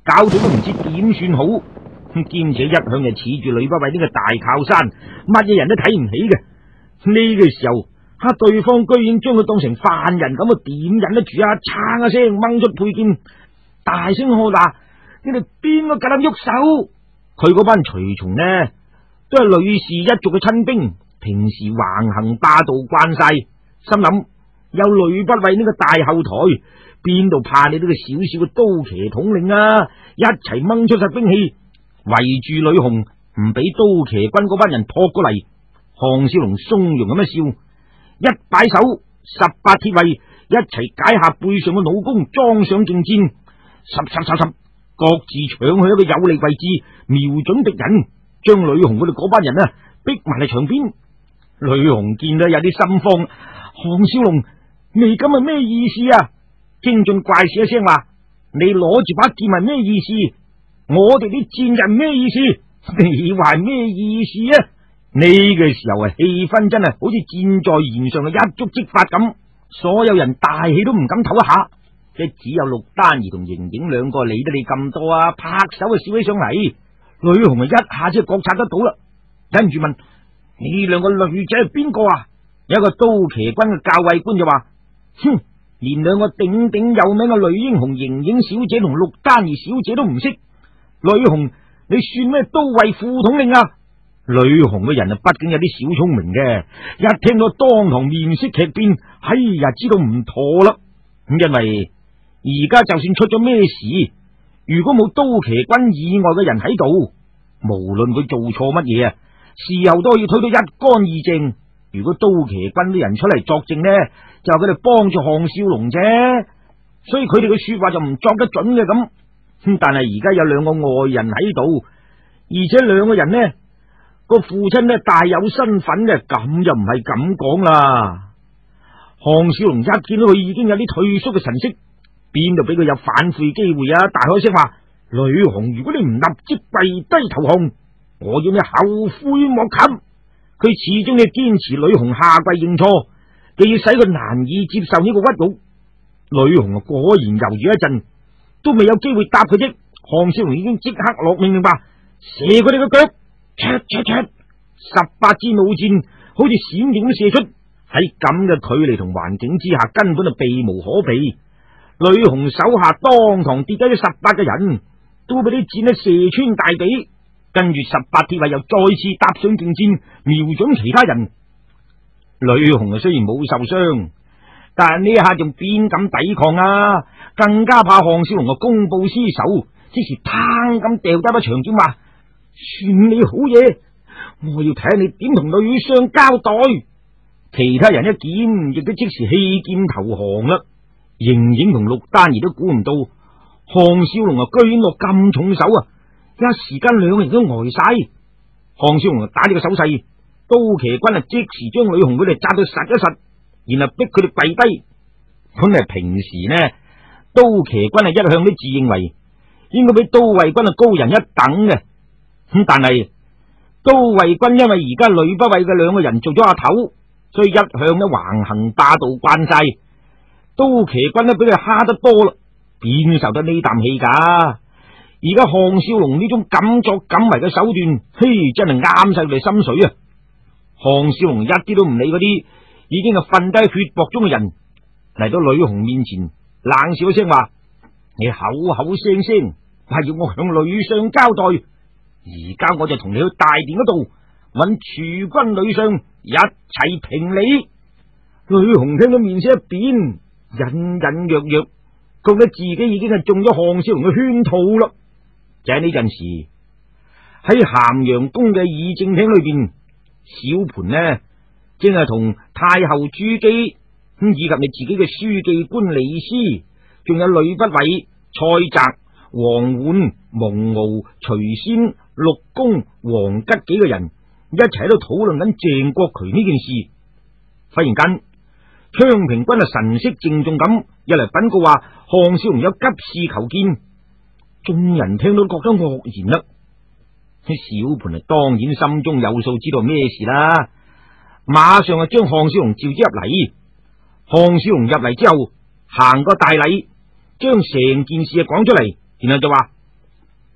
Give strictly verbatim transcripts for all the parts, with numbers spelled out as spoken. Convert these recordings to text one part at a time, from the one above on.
搞到都唔知點算好。兼且一向就恃住呂不韋呢個大靠山，乜嘢人都睇唔起嘅。呢個時候，哈對方居然將佢當成犯人咁啊，點忍得住啊？撐一聲掹出佩劍，大聲喝話：你哋邊個夠膽喐手？佢嗰班隨從呢，都係呂氏一族嘅親兵，平時橫行霸道慣晒，心諗有呂不韋呢個大後台，邊度怕你呢個小小嘅刀騎統領啊？一齊掹出晒兵器，圍住呂紅，唔俾刀騎軍嗰班人撲過嚟。項少龍鬆容咁一笑，一擺手，十八鐵衛一齊解下背上嘅弩弓，裝上勁箭，十十十十，各自搶去一個有利位置，瞄準敵人，將呂紅佢哋嗰班人啊逼埋嚟牆邊。呂紅見到有啲心慌，項少龍，你咁係咩意思啊？精進怪笑一聲話：你攞住把劍係咩意思？我哋啲箭人咩意思？你話咩意思啊？呢個時候啊，氣氛真係好似箭在弦上嘅一觸即發咁，所有人大氣都唔敢唞一下，即只有陸丹兒同盈盈兩個理得你咁多啊，拍手啊笑起上嚟。呂紅啊一下子就覺察得到啦，跟住問：呢兩個女仔係邊個啊？有一個刀騎軍嘅校尉官就話：哼，連兩個鼎鼎有名嘅女英雄盈盈小姐同陸丹兒小姐都唔識，呂紅你算咩都尉副統領啊？呂紅嘅人啊，畢竟有啲小聰明嘅，一聽到當堂面色劇變，哎呀，知道唔妥啦。咁因為而家就算出咗咩事，如果冇刀騎軍以外嘅人喺度，無論佢做錯乜嘢啊，事後都可以推到一乾二淨。如果刀騎軍啲人出嚟作證呢，就佢哋幫住項少龍啫，所以佢哋嘅說話就唔作得準嘅咁。但係而家有兩個外人喺度，而且兩個人呢，個父親呢大有身份嘅，咁就唔係咁講啦。項少龍一見到佢已經有啲退縮嘅神色，邊度俾佢有反悔機會啊？大開聲話：呂紅，如果你唔立即跪低投降，我要你後悔莫及。佢始終要堅持呂紅下跪認錯，就要使佢難以接受呢個屈辱。呂紅啊，果然猶豫一陣，都未有機會答佢啫。項少龍已經即刻落命令話：射佢哋個腳！唰唰唰，十八支弩箭好似閃電咁射出，喺咁嘅距離同環境之下，根本就避無可避。呂紅手下當堂跌低咗十八個人，都俾啲箭咧射穿大髀。跟住十八鐵衛又再次搭上勁箭，瞄準其他人。呂紅啊，雖然冇受傷，但係呢一下仲邊敢抵抗啊？更加怕項少龍嘅公報私仇，即時砰咁掉低把長劍話：算你好嘢，我要睇下你點同呂相交代。其他人一見亦都即時棄劍投降啦。盈盈同陸丹兒都估唔到項少龍啊居然落咁重手啊！一時間兩個人都呆晒。項少龍打呢個手勢，刀騎軍啊即時將呂紅佢哋扎到實一實，然後逼佢哋跪低。咁係平時呢，刀騎軍係一向都自認為應該比刀衛軍啊高人一等嘅。咁但係刀衛軍因為而家呂不韋嘅兩個人做咗阿頭，所以一向都橫行霸道慣晒。刀騎軍都俾佢蝦得多啦，邊受得呢啖氣噶？而家項少龍呢種敢作敢為嘅手段，嘿，真係啱晒佢哋心水啊！項少龍一啲都唔理嗰啲已經係瞓低血泊中嘅人，嚟到呂紅面前冷笑一聲話：你口口聲聲話要我向呂相交代，而家我就同你去大殿嗰度揾儲君呂相一齊評理。呂紅聽到面色一變，隱隱約約覺得自己已經係中咗項少龍嘅圈套啦。就喺呢陣時，喺咸陽宮嘅議政廳裏邊，小盤呢正係同太后朱姬，以及你自己嘅書記官李斯，仲有呂不韋、蔡澤、王煥、蒙遨、徐仙、陸公、王吉幾個人一齊喺度討論緊鄭國渠呢件事。忽然間，昌平君啊神色鄭重咁入嚟稟告話，項少龍有急事求見。眾人聽到覺得愕然啦。小盤啊當然心中有數，知道咩事啦，馬上啊將項少龍召之入嚟。項少龍入嚟之後，行個大禮，將成件事啊講出嚟，然後就話：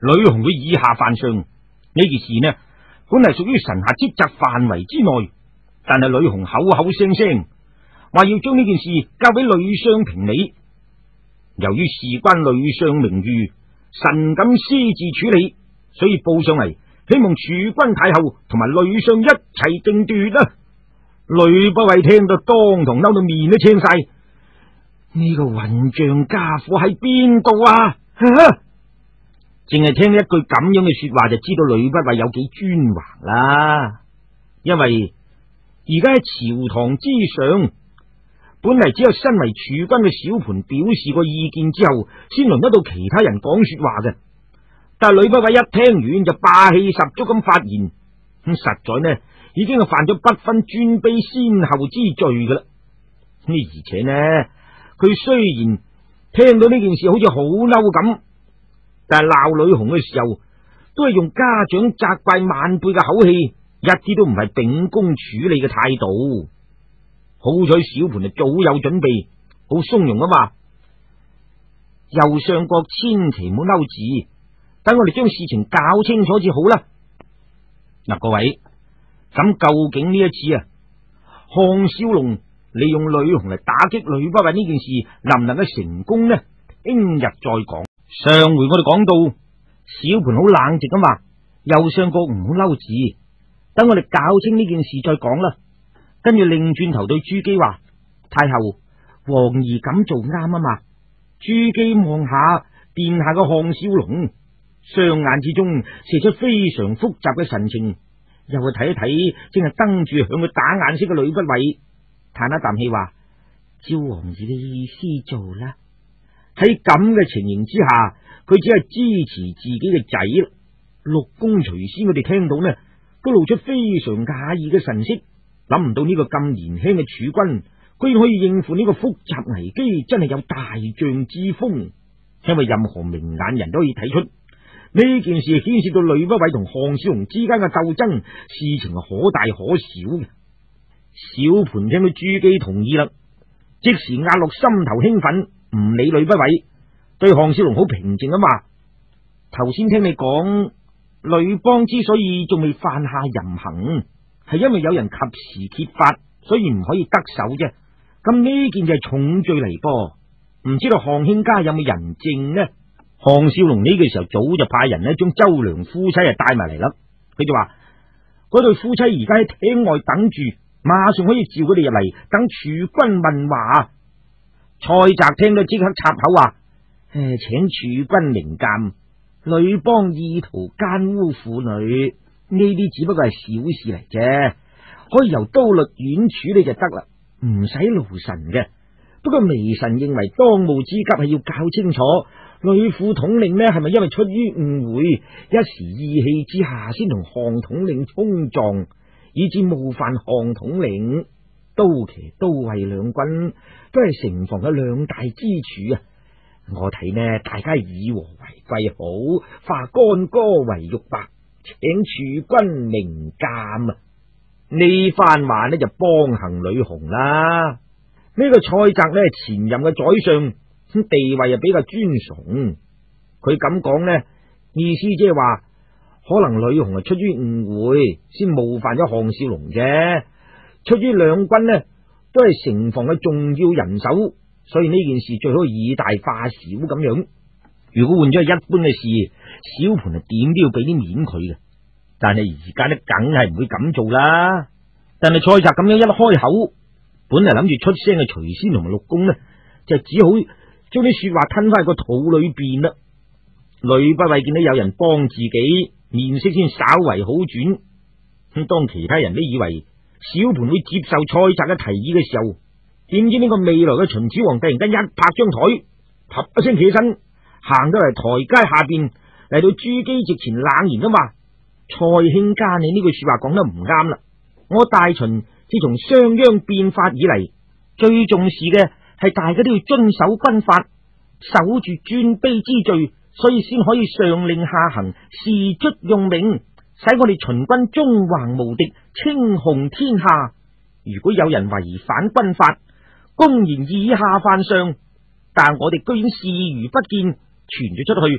呂紅佢以下犯上，呢件事呢本係屬於臣下職責範圍之內，但係呂紅口口聲聲話要將呢件事交俾呂相平理。由於事關呂相名譽，臣敢私自處理，所以報上嚟，希望儲君太后同埋呂相一齊定奪啊！呂不韋聽到當堂嬲到面都青晒，呢個混賬家伙喺邊度啊？淨係聽一句咁樣嘅說話，就知道呂不韋有幾專橫啦。因為而家喺朝堂之上，本嚟只有身為儲君嘅小盤表示過意見之後，先輪得到其他人講說話嘅。但係呂不韋一聽完就霸氣十足咁發言，咁實在呢已經係犯咗不分尊卑先後之罪噶啦。而且呢，佢雖然聽到呢件事好似好嬲咁，但係鬧呂紅嘅時候，都係用家長責怪晚輩嘅口氣，一啲都唔係秉公處理嘅態度。好彩小盤就早有準備，好鬆容啊嘛。右相國千祈唔好嬲字，等我哋將事情搞清楚至好啦。嗱，各位，咁究竟呢一次啊，項少龍利用呂紅嚟打擊呂不韋呢件事，能唔能夠成功呢？聽日再講。上回我哋講到，小盤好冷靜咁話，右相國唔好嬲字，等我哋搞清呢件事再講啦。跟住擰轉頭對朱姬話：太後，皇兒咁做啱啊嘛。朱姬望下殿下嘅項少龍，雙眼之中射出非常複雜嘅神情，又去睇一睇正係瞪住向佢打眼色嘅呂不韋，嘆一啖氣話：照皇兒嘅意思做啦。喺咁嘅情形之下，佢只係支持自己嘅仔啦。六公隨先我哋聽到呢，都露出非常訝異嘅神色。諗唔到呢個咁年輕嘅儲君，居然可以應付呢個複雜危機，真係有大將之風。因為任何明眼人都可以睇出呢件事牽涉到呂不韋同項少龍之間嘅鬥爭，事情係可大可小嘅。小盤聽到朱姬同意啦，即時壓落心頭興奮，唔理呂不韋，對項少龍好平靜啊嘛。頭先聽你講，呂邦之所以仲未犯下淫行，係因為有人及時揭發，所以唔可以得手啫。咁呢件就係重罪嚟噃，唔知道項兄家有冇人證呢？項少龍呢個時候早就派人呢將周良夫妻啊帶埋嚟啦。佢就話嗰對夫妻而家喺廳外等住，馬上可以召佢哋入嚟，等儲君問話。蔡澤聽到即刻插口話：誒，請儲君明鑒，呂邦意圖奸污婦女，呢啲只不過係小事嚟啫，可以由都律院處理就得啦，唔使勞神嘅。不過微臣認為當務之急係要搞清楚呂副統領呢係咪因為出於誤會，一時意氣之下先同項統領衝撞，以致冒犯項統領。刀騎刀衛兩軍都係城防嘅兩大支柱啊！我睇呢，大家以和為貴好，化干戈為玉帛，請儲君明鑒啊！呢番話呢就幫行呂紅啦。呢、這個蔡澤呢前任嘅宰相，地位又比較尊崇。佢咁講呢，意思即係話，可能呂紅係出於誤會，先冒犯咗項少龍啫。出於兩軍呢都係城防嘅重要人手，所以呢件事最好以大化小咁樣。如果換咗係一般嘅事，小盤係點都要俾啲面佢嘅。但係而家呢，梗係唔會咁做啦。但係蔡澤咁樣一開口，本嚟諗住出聲嘅徐仙同埋六公呢，就只好將啲說話吞翻喺個肚裏邊啦。呂不韋見到有人幫自己，面色先稍為好轉。咁當其他人都以為小盤會接受蔡澤嘅提議嘅時候，點知呢個未來嘅秦始皇突然間一拍張台，啪一聲起身，行到嚟台階下邊，嚟到朱姬席前冷言啊嘛：蔡卿家，你呢句說話講得唔啱啦！我大秦自從商鞅變法以嚟，最重視嘅係大家都要遵守軍法，守住尊卑之序，所以先可以上令下行，時卒用命，使我哋秦軍中橫無敵，稱雄天下。如果有人違反軍法，公然以下犯上，但我哋居然視而不見，傳咗出去，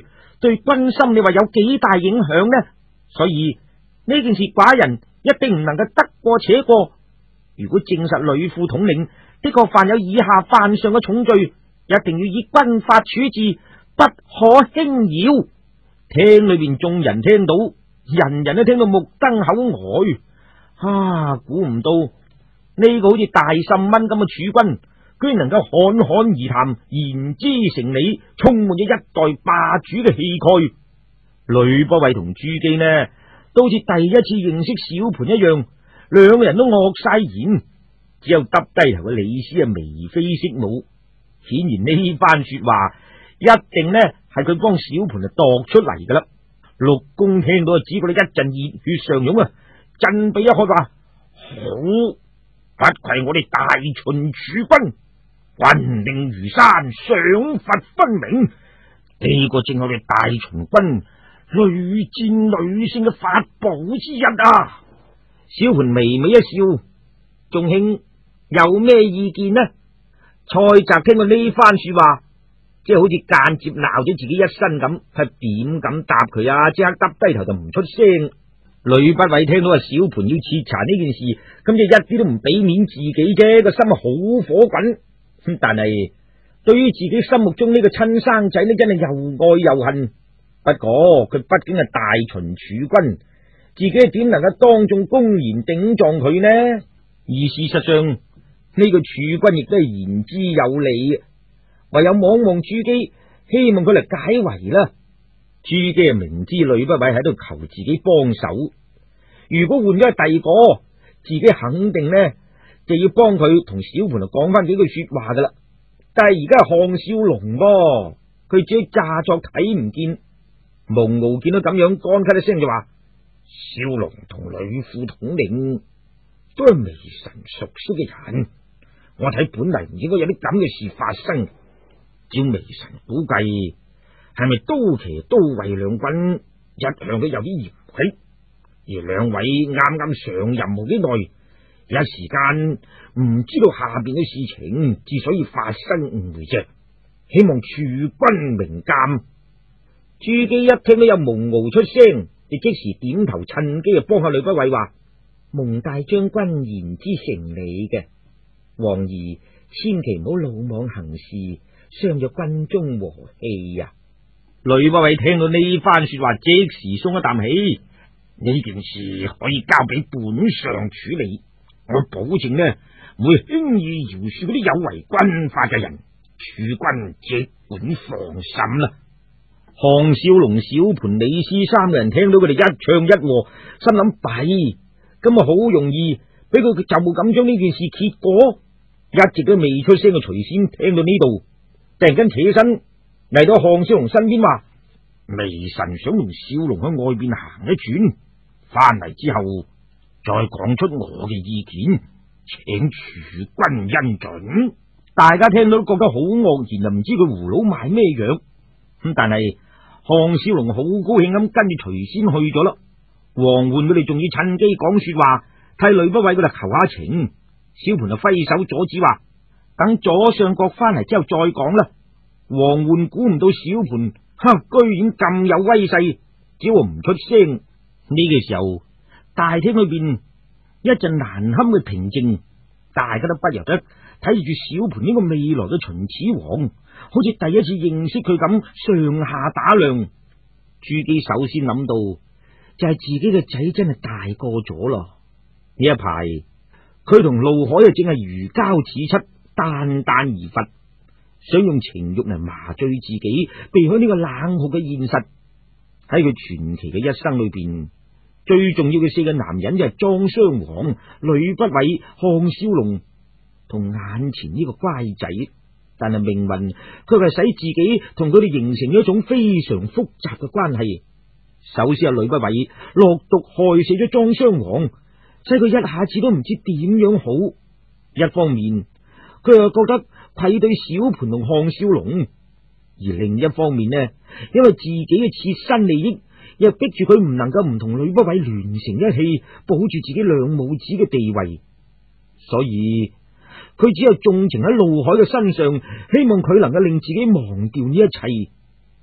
對軍心你話有幾大影響呢？所以呢件事寡人一定唔能夠得過且過。如果證實呂副統領的確犯有以下犯上嘅重罪，一定要以軍法處置，不可輕擾。廳裏邊眾人聽到，人人都聽到目瞪口呆。啊，估唔到呢個好似大滲蚊咁嘅儲君，居然能夠侃侃而談，言之成理，充滿咗一代霸主嘅氣概。呂不韋同朱姬呢，都好似第一次認識小盤一樣，兩個人都愕晒然，只有耷低頭嘅李斯啊眉飛色舞。顯然呢番說話一定呢係佢幫小盤啊度出嚟噶啦。陸公聽到啊，只覺得一陣熱血上湧啊，振臂一喝話：好，不愧我哋大秦儲君，軍令如山，賞罰分明。呢個正係我哋大秦軍屢戰屢勝嘅法寶之一啊！小盤微微一笑：眾卿有咩意見呢？蔡澤聽過呢番說話，即係好似間接鬧咗自己一身咁，係點敢答佢啊？即刻耷低頭就唔出聲。呂不韋聽到啊，小盤要徹查呢件事，咁就一啲都唔俾面自己啫，個心好火滾。但係對於自己心目中呢個親生仔呢，真係又愛又恨。不過佢畢竟係大秦儲君，自己點能夠當眾公然頂撞佢呢？而事實上呢個儲君亦都係言之有理，唯有望望朱姬，希望佢嚟解圍啦。朱姬明知呂不韋喺度求自己幫手，如果換咗係第二個，自己肯定呢就要幫佢同小盤講翻幾句說話噶啦。但係而家係項少龍噃，佢只係詐作睇唔見。蒙骜見到咁樣，乾咳一聲就話：少龍同呂副統領都係微臣熟悉嘅人，我睇本嚟唔應該有啲咁嘅事發生。照微臣估計，係咪都騎都尉兩軍一向都有啲嫌隙，而兩位啱啱上任冇幾耐，一時間唔知道下邊嘅事情，之所以發生誤會啫。希望儲君明鑒。朱姬一聽到有蒙骜出聲，亦即時點頭，趁機就幫下呂不韋話：蒙大將軍言之成理嘅，王兒千祈唔好魯莽行事，傷咗軍中和氣呀。呂不韋聽到呢番說話，即時鬆一啖氣。呢件事可以交俾本相處理，我保證呢唔會輕易饒恕嗰啲有違軍法嘅人。儲君即管放心啦。項少龍、小盤、李斯三個人聽到佢哋一唱一和，心諗弊，咁啊好容易俾佢就冇咁將呢件事揭過。一直都未出聲嘅徐仙聽到呢度，突然間起身嚟到項少龍身邊話：微臣想同少龍喺外邊行一轉，翻嚟之後再講出我嘅意見，請儲君恩准。大家聽到都覺得好愕然，就唔知佢葫蘆賣咩藥。咁但係項少龍好高興咁跟住徐仙去咗啦。王煥佢哋仲要趁機講說話，替呂不韋佢哋求下情。小盤就揮手阻止話：等左相國翻嚟之後再講啦。王煥估唔到小盤哈居然咁有威勢，只係唔出聲。呢個時候大廳裏邊一陣難堪嘅平靜，大家都不由得睇住小盤呢個未來嘅秦始皇，好似第一次認識佢咁，上下打量。朱姬首先諗到就係自己嘅仔真係大個咗咯。呢一排佢同陸海啊正係如膠似漆，單單而佛，想用情欲嚟麻醉自己，避開呢個冷酷嘅現實。喺佢傳奇嘅一生裏邊，最重要嘅四個男人就係莊襄王、呂不韋、項少龍同眼前呢個乖仔。但係命運佢係使自己同佢哋形成咗一種非常複雜嘅關係。首先係呂不韋落毒害死咗莊襄王，使佢一下子都唔知點樣好。一方面佢又覺得愧對小盤同項少龍，而另一方面呢，因為自己嘅切身利益又逼住佢唔能夠唔同呂不韋聯成一氣，保住自己兩母子嘅地位，所以佢只有縱情喺陸海嘅身上，希望佢能夠令自己忘掉呢一切。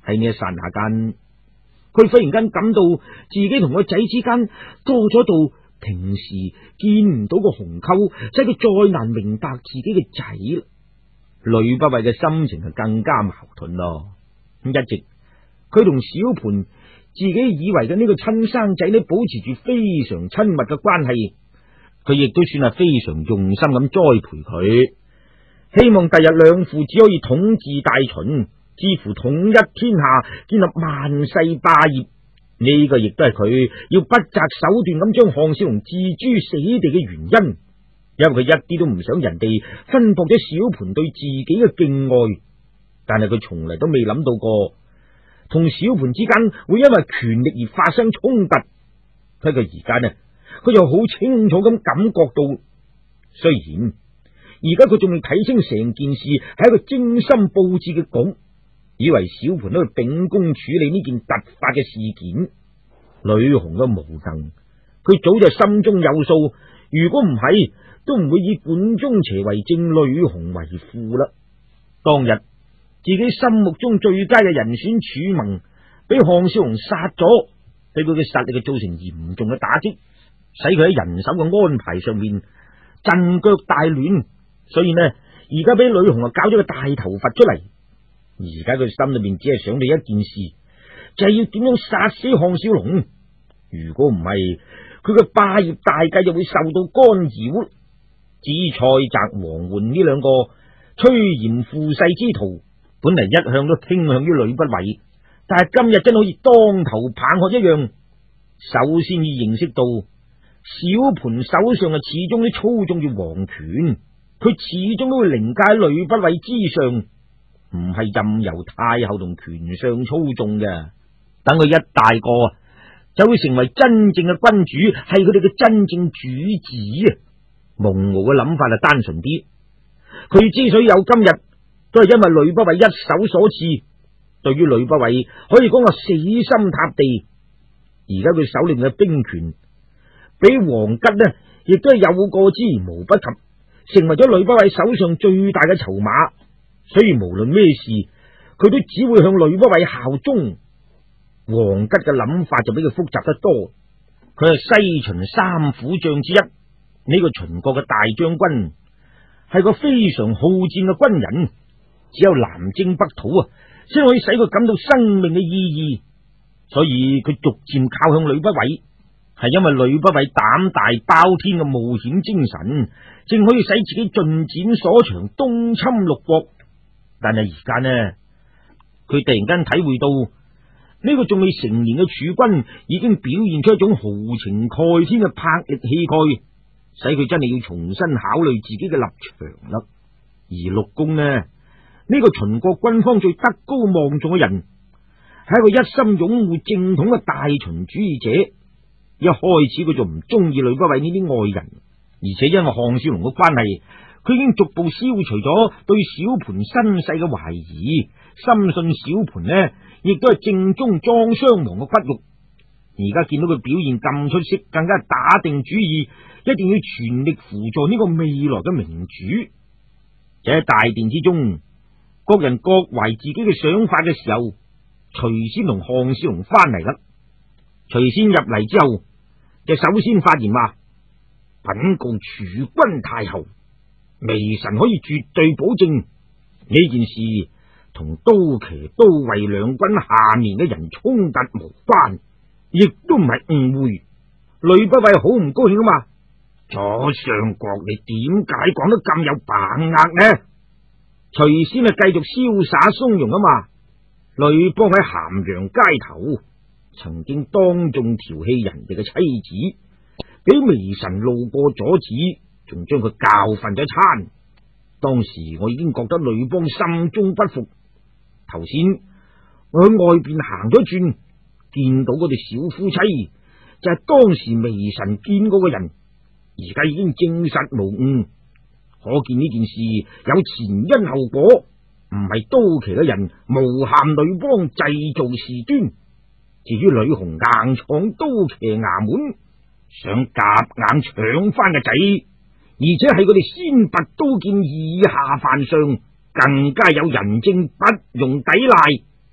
喺呢一剎那間，佢忽然間感到自己同個仔之間多咗道平時見唔到個鴻溝，使佢再難明白自己嘅仔啦。呂不韋嘅心情係更加矛盾咯。一直佢同小盤自己以為嘅呢個親生仔呢，保持住非常親密嘅關係，佢亦都算係非常用心咁栽培佢，希望第日兩父子可以統治大秦，至乎統一天下，建立萬世霸業。呢個亦都係佢要不擇手段咁將項少龍置諸死地嘅原因，因為佢一啲都唔想人哋分薄咗小盤對自己嘅敬愛，但係佢從嚟都未諗到過同小盤之間會因為權力而發生衝突。睇佢而家呢，佢又好清楚咁感覺到，雖然而家佢仲未睇清成件事係一個精心布置嘅局，以為小盤都去秉公處理呢件突發嘅事件。呂紅嘅無能，佢早就心中有數，如果唔係，都唔會以管中邪為正，呂紅為副啦。當日自己心目中最佳嘅人選楚盟，俾項少龍殺咗，對佢嘅實力造成嚴重嘅打擊，使佢喺人手嘅安排上面陣腳大亂。所以呢，而家俾呂紅啊搞咗個大頭佛出嚟。而家佢心裏面只係想到一件事，就係要點樣殺死項少龍。如果唔係，佢嘅霸業大計就會受到干擾。至於蔡澤、王桓呢兩個趨炎附勢之徒，本嚟一向都傾向於呂不韋，但係今日真好似當頭棒喝一樣。首先要認識到，小盤手上啊始終都操縱住皇權，佢始終都會凌駕喺呂不韋之上，唔係任由太后同權相操縱嘅。等佢一大個，就會成為真正嘅君主，係佢哋嘅真正主子啊！蒙驁嘅諗法就單純啲，佢之所以有今日，都係因為呂不韋一手所賜。對於呂不韋，可以講話死心塌地。而家佢手裏面嘅兵權，比王吉呢，亦都係有過之而無不及，成為咗呂不韋手上最大嘅籌碼。所以無論咩事，佢都只會向呂不韋效忠。王吉嘅諗法就比佢複雜得多，佢係西秦三虎將之一，呢、這個秦國嘅大將軍，係個非常好戰嘅軍人，只有南征北討啊，先可以使佢感到生命嘅意義。所以佢逐漸靠向呂不韋，係因為呂不韋膽大包天嘅冒險精神，正可以使自己盡展所長，東侵六國。但係而家呢，佢突然間體會到呢、這個仲未成年嘅儲君已經表現出一種豪情蓋天嘅魄力氣概，使佢真係要重新考慮自己嘅立場啦。而陸公呢，呢、這個秦國軍方最德高望重嘅人，係一個一心擁護正統嘅大秦主義者。一開始佢就唔中意呂不韋呢啲外人，而且因為項少龍嘅關係，佢已經逐步消除咗對小盤身世嘅懷疑，深信小盤呢亦都係正宗莊襄王嘅骨肉。而家見到佢表現咁出色，更加打定主意，一定要全力輔助呢個未來嘅明主。就喺大殿之中，各人各懷自己嘅想法嘅時候，徐仙同項少龍翻嚟啦。徐仙入嚟之後，就首先發言話：稟告儲君太后，微臣可以絕對保證呢件事同都騎都尉兩軍下面嘅人衝突無關，亦都唔係誤會。呂不韋好唔高興啊嘛！左相國，你點解講得咁有把握呢？徐仙啊，繼續瀟灑鬆容啊嘛！呂邦喺咸陽街頭曾經當眾調戲人哋嘅妻子，俾微臣路過阻止，仲將佢教訓咗一餐。當時我已經覺得呂邦心中不服。頭先我喺外邊行咗轉，見到嗰對小夫妻，就係、是、當時微臣見過嘅人，而家已經證實無誤，可見呢件事有前因後果，唔係都騎嘅人誣陷呂邦製造事端。至於呂紅硬闖都騎衙門，想夾硬搶翻個仔，而且係佢哋先拔刀劍以下犯上，更加有人證不容抵賴。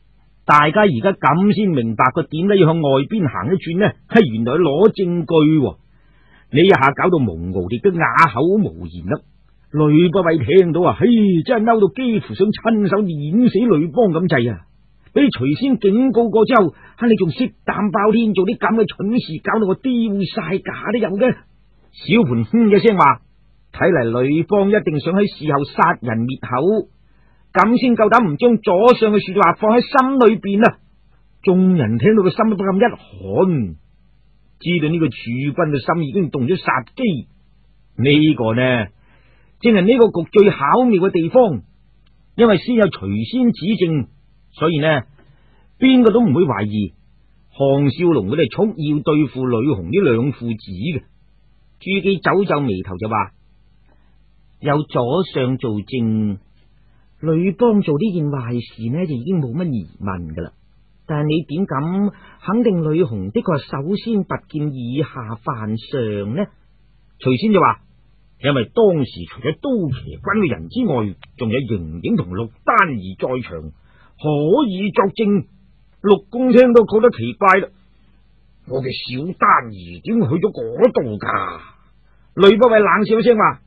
大家而家咁先明白佢點解要向外邊行一轉呢？係原來攞證據，啊，呢一下搞到蒙遨亦都啞口無言啦。呂不韋聽到啊，嘿，真係嬲到幾乎想親手碾死呂邦咁滯啊！俾徐仙警告過之後，吓你仲色膽包天做啲咁嘅蠢事，搞到我丟晒架都有嘅。小盤哼一聲話：睇嚟呂邦一定想喺事後殺人滅口，咁先夠膽唔將左相嘅說話放喺心裏邊啊！眾人聽到個心都不禁一寒，知道呢個儲君嘅心已經動咗殺機。呢個呢，正係呢個局最巧妙嘅地方，因為先有徐仙指證，所以呢，邊個都唔會懷疑項少龍佢哋蓄意要對付呂紅呢兩父子嘅。朱姬皺皺眉頭就話：有左相做證，呂邦做呢件壞事呢，就已經冇乜疑問噶啦。但係你點敢肯定呂紅的確係首先拔劍以下犯上呢？徐仙就話：因為當時除咗刀騎軍嘅人之外，仲有盈盈同陸丹兒在場，可以作證。陸公聽到覺得奇怪啦，我嘅小丹兒點去咗嗰度噶？呂不韋冷笑聲話：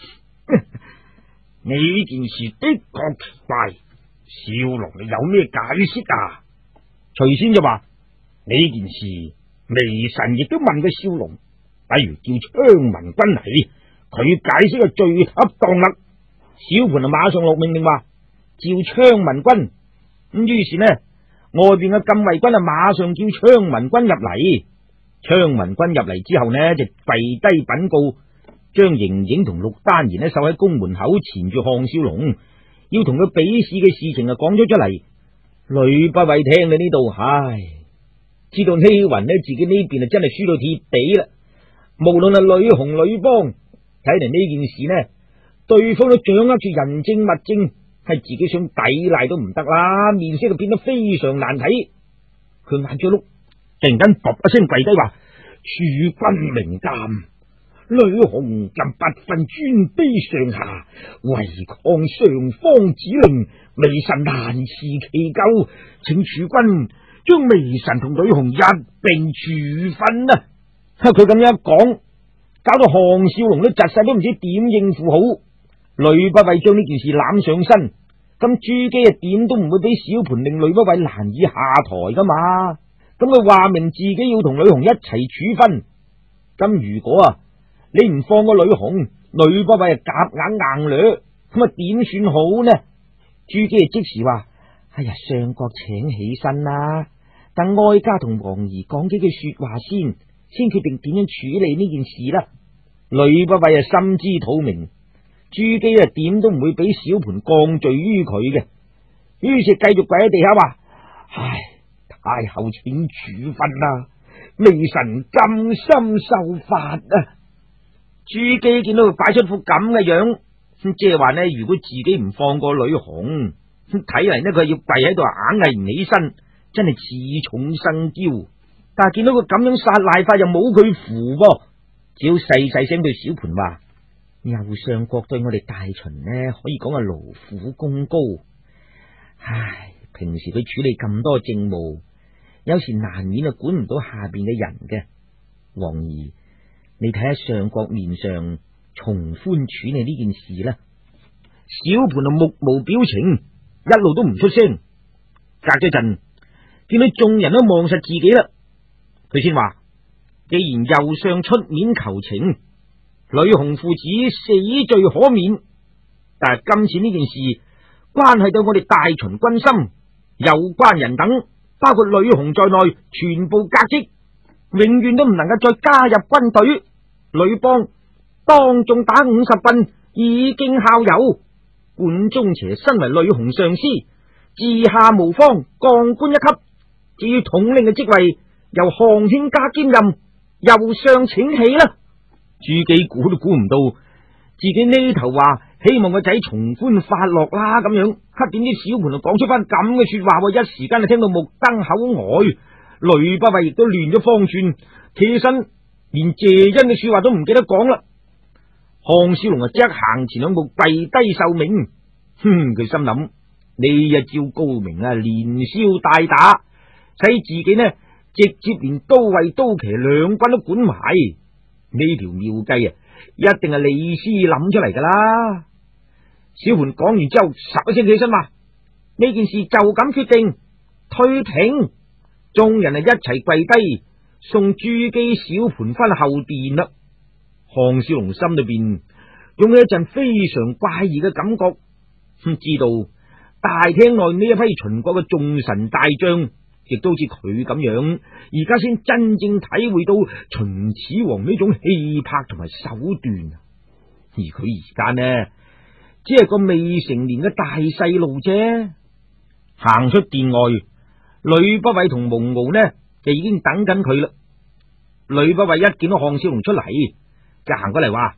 呢件事的確奇怪，少龍你有咩解釋啊？徐仙就話：呢件事微臣亦都問過少龍，不如叫昌文君嚟，佢解釋係最恰當啦。小盤啊，馬上落命令話：召昌文君。咁於是呢，外邊嘅禁衛軍啊，馬上叫昌文君入嚟。昌文君入嚟之後呢，就跪低稟告，將盈盈同陸丹兒呢守喺宮門口，纏住項少龍，要同佢比試嘅事情啊講咗出嚟。呂不韋聽到呢度，唉，知道呢云呢自己呢邊啊真係輸到鐵地啦。無論係呂紅呂邦，睇嚟呢件事呢，對方都掌握住人證物證，係自己想抵賴都唔得啦，面色就變得非常難睇。佢眼珠碌，突然間噥一聲跪低話：儲君明鑒，呂紅任不分尊卑上下，違抗上方指令，微臣難辭其咎，請儲君將微臣同呂紅一並處分啊！佢咁樣一講，搞到項少龍都窒晒，都唔知點應付好。呂不韋將呢件事攬上身，咁朱姬啊點都唔會俾小盤令呂不韋難以下台噶嘛。咁佢話明自己要同呂紅一齊處分，咁如果啊你唔放過呂紅，呂不韋啊夾硬硬掠，咁啊點算好呢？朱姬啊即時話：哎呀，相國請起身啦，等哀家同王兒講幾句說話先，先決定點樣處理呢件事啦。呂不韋啊心知肚明，朱姬啊點都唔會俾小盤降罪於佢嘅，於是繼續跪喺地下話：唉，太后請處分啦，微臣甘心受罰啊！朱姬見到佢擺出副咁嘅樣，即係話呢，如果自己唔放過呂紅，睇嚟呢佢要跪喺度硬係唔起身，真係恃寵生驕。但係見到佢咁樣殺賴法又冇佢扶噃，只好細細聲對小盤話：右相國對我哋大秦呢，可以講係勞苦功高。唉，平時佢處理咁多政務，有時難免啊管唔到下邊嘅人嘅。王兒，你睇下相國面上從寬處理呢件事啦。小盤啊目無表情，一路都唔出聲。隔咗陣，見到眾人都望實自己啦，佢先話：既然右相出面求情，呂紅父子死罪可免，但係今次呢件事關係到我哋大秦軍心，有關人等包括呂紅在內全部革職，永遠都唔能夠再加入軍隊。呂邦當眾打五十棍已經效尤，管中邪身為呂紅上司，治下無方，降官一級。至於統領嘅職位由項卿家兼任，右相請起啦。朱姬估都估唔到自己呢頭話希望個仔從寬發落啦咁樣，黑點知小盤就講出翻咁嘅說話，一時間就聽到目瞪口呆。呂不韋亦都亂咗方寸，企起身連謝恩嘅說話都唔記得講啦。項少龍啊即刻行前兩步跪低受命。哼，佢心諗呢呢一招高明啊，連消帶打，使自己呢直接連都尉、都騎兩軍都管埋。呢條妙計啊，一定係李師諗出嚟噶啦。小盤講完之後，十一聲起身話：呢件事就咁決定，退庭。眾人啊一齊跪低，送朱姬、小盤返後殿啦。項少龍心裏邊用咗一陣非常怪異嘅感覺，知道大廳內呢一批秦國嘅眾臣大將，亦都好似佢咁樣，而家先真正體會到秦始皇呢種氣魄同埋手段。而佢而家呢，只係個未成年嘅大細路啫。行出殿外，呂不韋同蒙骜呢就已經等緊佢啦。呂不韋一見到項少龍出嚟，就行過嚟話：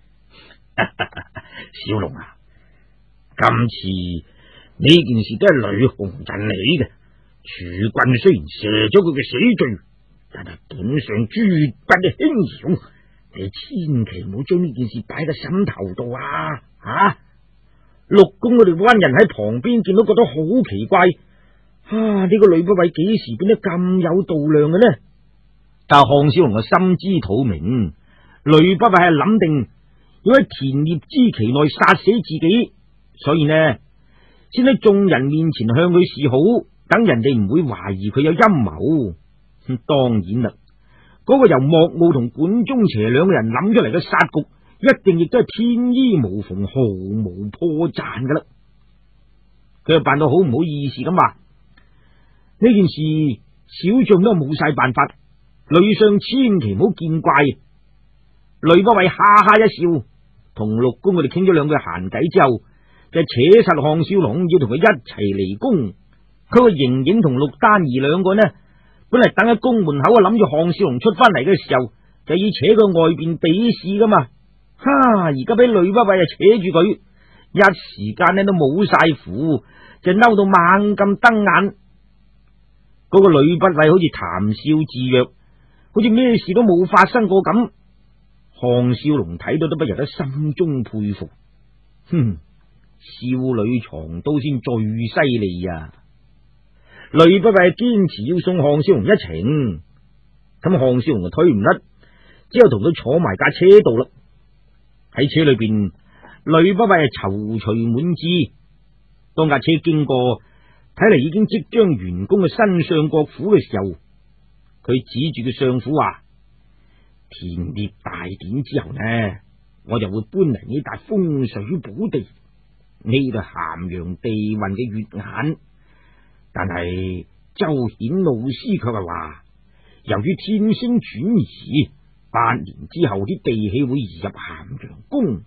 小龍啊，今次呢件事都係呂紅人嚟嘅。楚軍雖然赦咗佢嘅死罪，但係本上諸軍嘅輕徭，你千祈唔好將呢件事擺喺心頭度啊！啊，陸公我哋班人喺旁邊見到覺得好奇怪，啊呢、這個呂不韋幾時變得咁有度量嘅呢？但係項少龍嘅心知肚明，呂不韋係諗定要喺田獵之期內殺死自己，所以呢，先喺眾人面前向佢示好，等人哋唔會懷疑佢有陰謀。咁當然啦，嗰、那個由莫傲同管中邪兩個人諗出嚟嘅殺局，一定亦都係天衣無縫、毫無破綻噶啦。佢又扮到好唔好意思咁話：呢件事小將都冇晒辦法，呂相千祈唔好見怪。呂不韋哈哈一笑，同陸公佢哋傾咗兩句閒偈之後，就扯實項少龍要同佢一齊離宮。佢個盈盈同陸丹兒兩個呢，本嚟等喺宮門口啊，諗住項少龍出翻嚟嘅時候，就要扯佢外邊比試噶嘛。哈！而家俾呂不韋啊扯住佢，一時間呢都冇晒符，就嬲到猛咁瞪眼。嗰、那個呂不韋好似談笑自若，好似咩事都冇發生過咁。項少龍睇到都不由得心中佩服。哼，少女藏刀先最犀利啊！呂不韋堅持要送項少龍一程，咁項少龍就推唔甩，之後同佢坐埋架車度啦。喺車裏邊，呂不韋係躊躇滿志。當架車經過睇嚟已經即將完工嘅新相國府嘅時候，佢指住佢相府話：田獵大典之後呢，我就會搬嚟呢笪風水寶地，呢度咸陽地運嘅月眼。但係周顯老師卻係話，由於天星轉移，八年之後啲地氣會移入咸陽宮。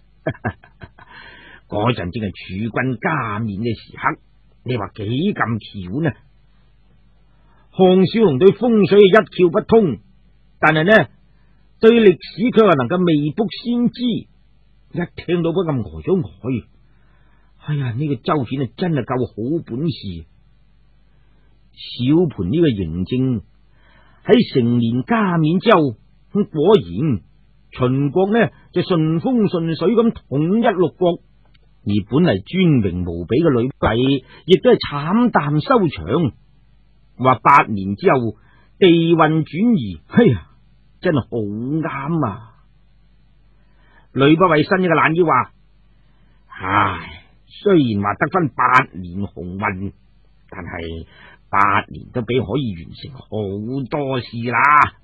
嗰陣正係儲君加冕嘅時刻，你話幾咁巧呢？項少龍對風水一竅不通，但係呢對歷史卻係能夠未卜先知。一聽到不禁呆咗呆。哎呀，呢、這個周顯啊，真係夠好本事。小盤呢個嬴政喺成年加冕之後，果然秦國呢就順風順水咁統一六國，而本嚟尊榮無比嘅呂不韋，亦都係慘淡收場。話八年之後地運轉移，哎呀，真係好啱啊！呂不韋伸一個懶腰話：唉，雖然話得翻八年鴻運，但係八年都比可以完成好多事啦。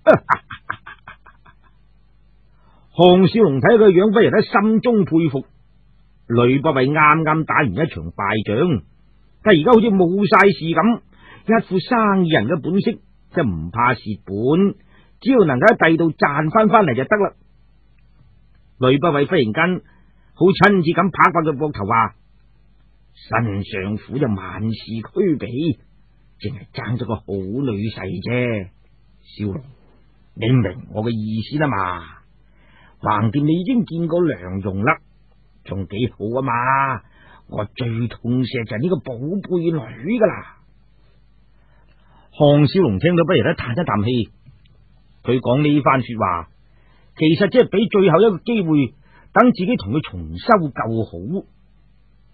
項少龍睇佢個樣，不由得心中佩服。呂不韋啱啱打完一場敗仗，但係而家好似冇晒事咁，一副生意人嘅本色，即係唔怕蝕本，只要能夠喺第度賺翻翻嚟就得啦。呂不韋忽然間好親切咁拍翻佢膊頭話：新相府就萬事俱備，淨係爭咗個好女婿啫。少龍，你明我嘅意思啦嘛？橫掂你已經見過良容啦，仲幾好啊嘛？我最痛錫就係呢個寶貝女噶啦。項少龍聽到不如得嘆一啖氣，佢講呢番說話，其實即係俾最後一個機會，等自己同佢重修舊好。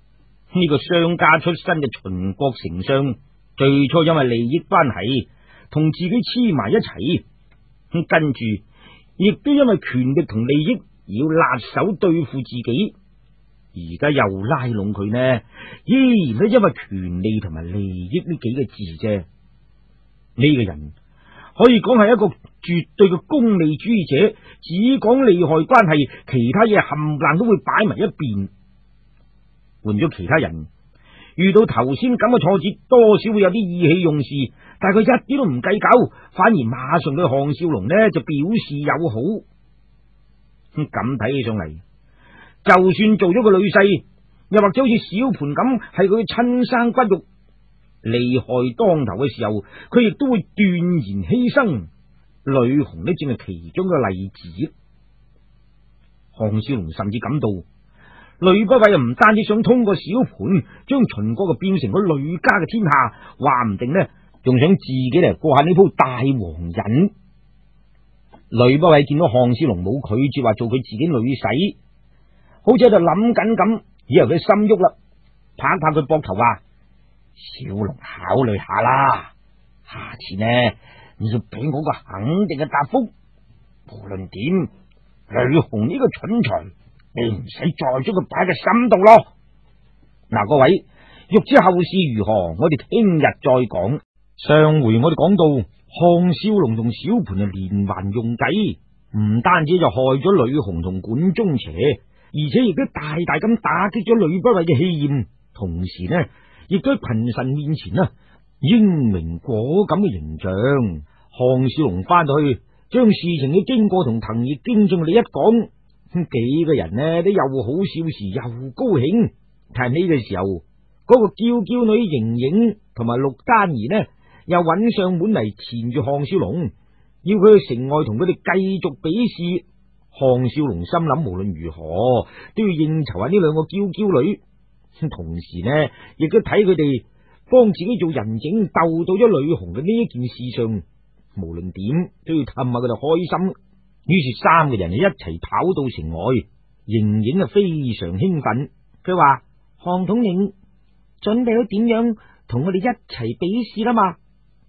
呢個商家出身嘅秦國丞相，最初因為利益關係同自己黐埋一齊，跟住亦都因為權力同利益而要辣手對付自己。而家又拉攏佢呢，依然都因為權利同埋利益呢幾個字啫。呢個人可以講係一個絕對嘅功利主義者，只講利害關係，其他嘢冚唪唥都會擺埋一邊。換咗其他人，遇到頭先咁嘅挫折，多少會有啲意氣用事，但係佢一啲都唔計較，反而馬上對項少龍呢就表示友好。咁睇起上嚟，就算做咗個女婿，又或者好似小盤咁係佢親生骨肉，利害當頭嘅時候，佢亦都會斷然犧牲。呂紅呢正係其中一個例子。項少龍甚至感到呂不韋又唔單止想通過小盤將秦國嘅變成個呂家嘅天下，話唔定呢仲想自己嚟過下呢鋪大王癮。呂不韋見到項少龍冇拒絕話做佢自己女婿，好似喺度諗緊咁，以為佢心喐啦，拍拍佢膊頭話：小龍考慮下啦，下次呢你要俾我個肯定嘅答覆。無論點，呂紅呢個蠢材，你唔使再將佢擺喺心度咯。嗱，各位欲知後事如何，我哋聽日再講。上回我哋講到項少龍同小盤啊連環用計，唔單止就害咗呂紅同管中邪，而且亦都大大咁打擊咗呂不韋嘅氣焰，同時呢亦都喺群臣面前啊英明果敢嘅形象。項少龍翻到去將事情嘅經過同藤易經將佢哋一講，幾個人呢都又好笑時又高興。但係呢個時候，嗰、那個嬌嬌女盈盈同埋陸丹兒呢又揾上門嚟纏住項少龍，要佢去城外同佢哋繼續比試。項少龍心諗，無論如何都要應酬下呢兩個嬌嬌女，同時呢亦都睇佢哋幫自己做人整鬥到咗呂紅嘅呢一件事上，無論點都要氹下佢哋開心。於是三個人就一齊跑到城外，盈盈啊非常興奮，佢話：項統領準備好點樣同我哋一齊比試啦嘛？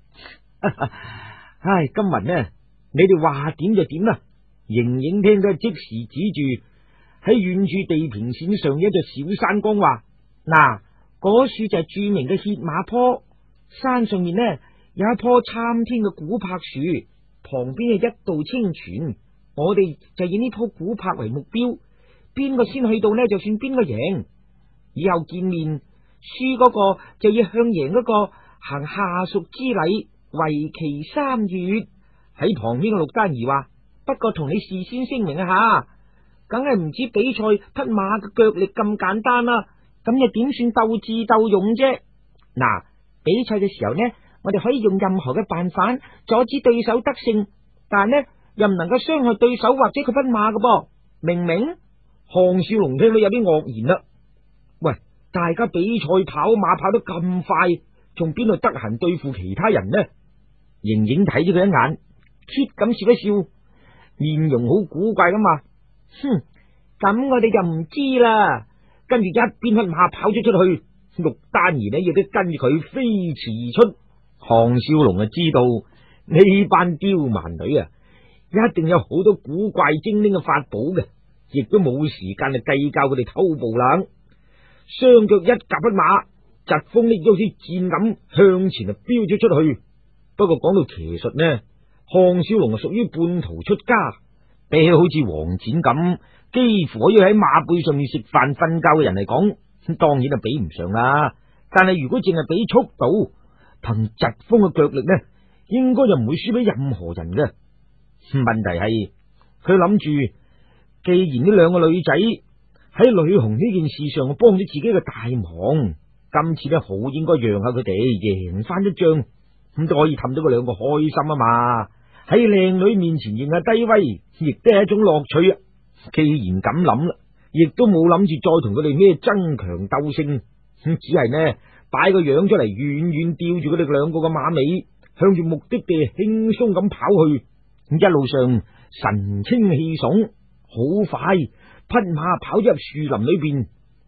唉，今日呢你哋話點就點啦。盈盈聽到即時指住喺遠處地平線上嘅一座小山崗話：嗱，嗰樹就係著名嘅歇馬坡，山上面呢有一棵參天嘅古柏樹，旁邊係一道清泉，我哋就以呢棵古柏為目標，邊個先去到呢就算邊個贏，以後見面輸嗰個就要向贏嗰個行下屬之禮，為期三月。喺旁邊嘅陸丹兒話：不過同你事先聲明一下，梗係唔止比賽匹馬嘅腳力咁簡單啦，咁又點算鬥智鬥勇啫？嗱，比賽嘅時候呢，我哋可以用任何嘅辦法阻止對手得勝，但係呢又唔能夠傷害對手或者佢匹馬嘅噃，明唔明？項少龍聽到有啲愕然啦。喂，大家比賽跑馬跑得咁快，仲邊度得閒對付其他人呢？盈盈睇咗佢一眼，揭咁笑一笑，面容好古怪咁話：哼，咁我哋就唔知啦。跟住一邊匹馬跑咗出去，陸丹兒呢亦都跟住佢飛馳而出。項少龍啊知道呢班刁蠻女啊，一定有好多古怪精靈嘅法寶嘅，亦都冇時間去計較佢哋偷步啦。雙腳一夾匹馬，疾風呢好似箭咁向前啊飆咗出去。不過講到騎術呢，項少龍啊屬於半途出家，比起好似黃展咁幾乎可以喺馬背上面食飯瞓覺嘅人嚟講，當然啊比唔上啦。但係如果淨係比速度，憑疾風嘅腳力呢，應該就唔會輸俾任何人嘅。問題係佢諗住，既然呢兩個女仔喺呂紅呢件事上幫咗自己嘅大忙，今次呢好應該讓下佢哋贏翻一仗，咁都可以氹到佢兩個開心啊嘛。喺靚女面前認下低威，亦都係一種樂趣啊。既然咁諗啦，亦都冇諗住再同佢哋咩爭強鬥勝，只係呢擺個樣出嚟，遠遠吊住佢哋兩個嘅馬尾，向住目的地輕鬆咁跑去。一路上神清氣爽，好快匹馬跑咗入樹林裏邊，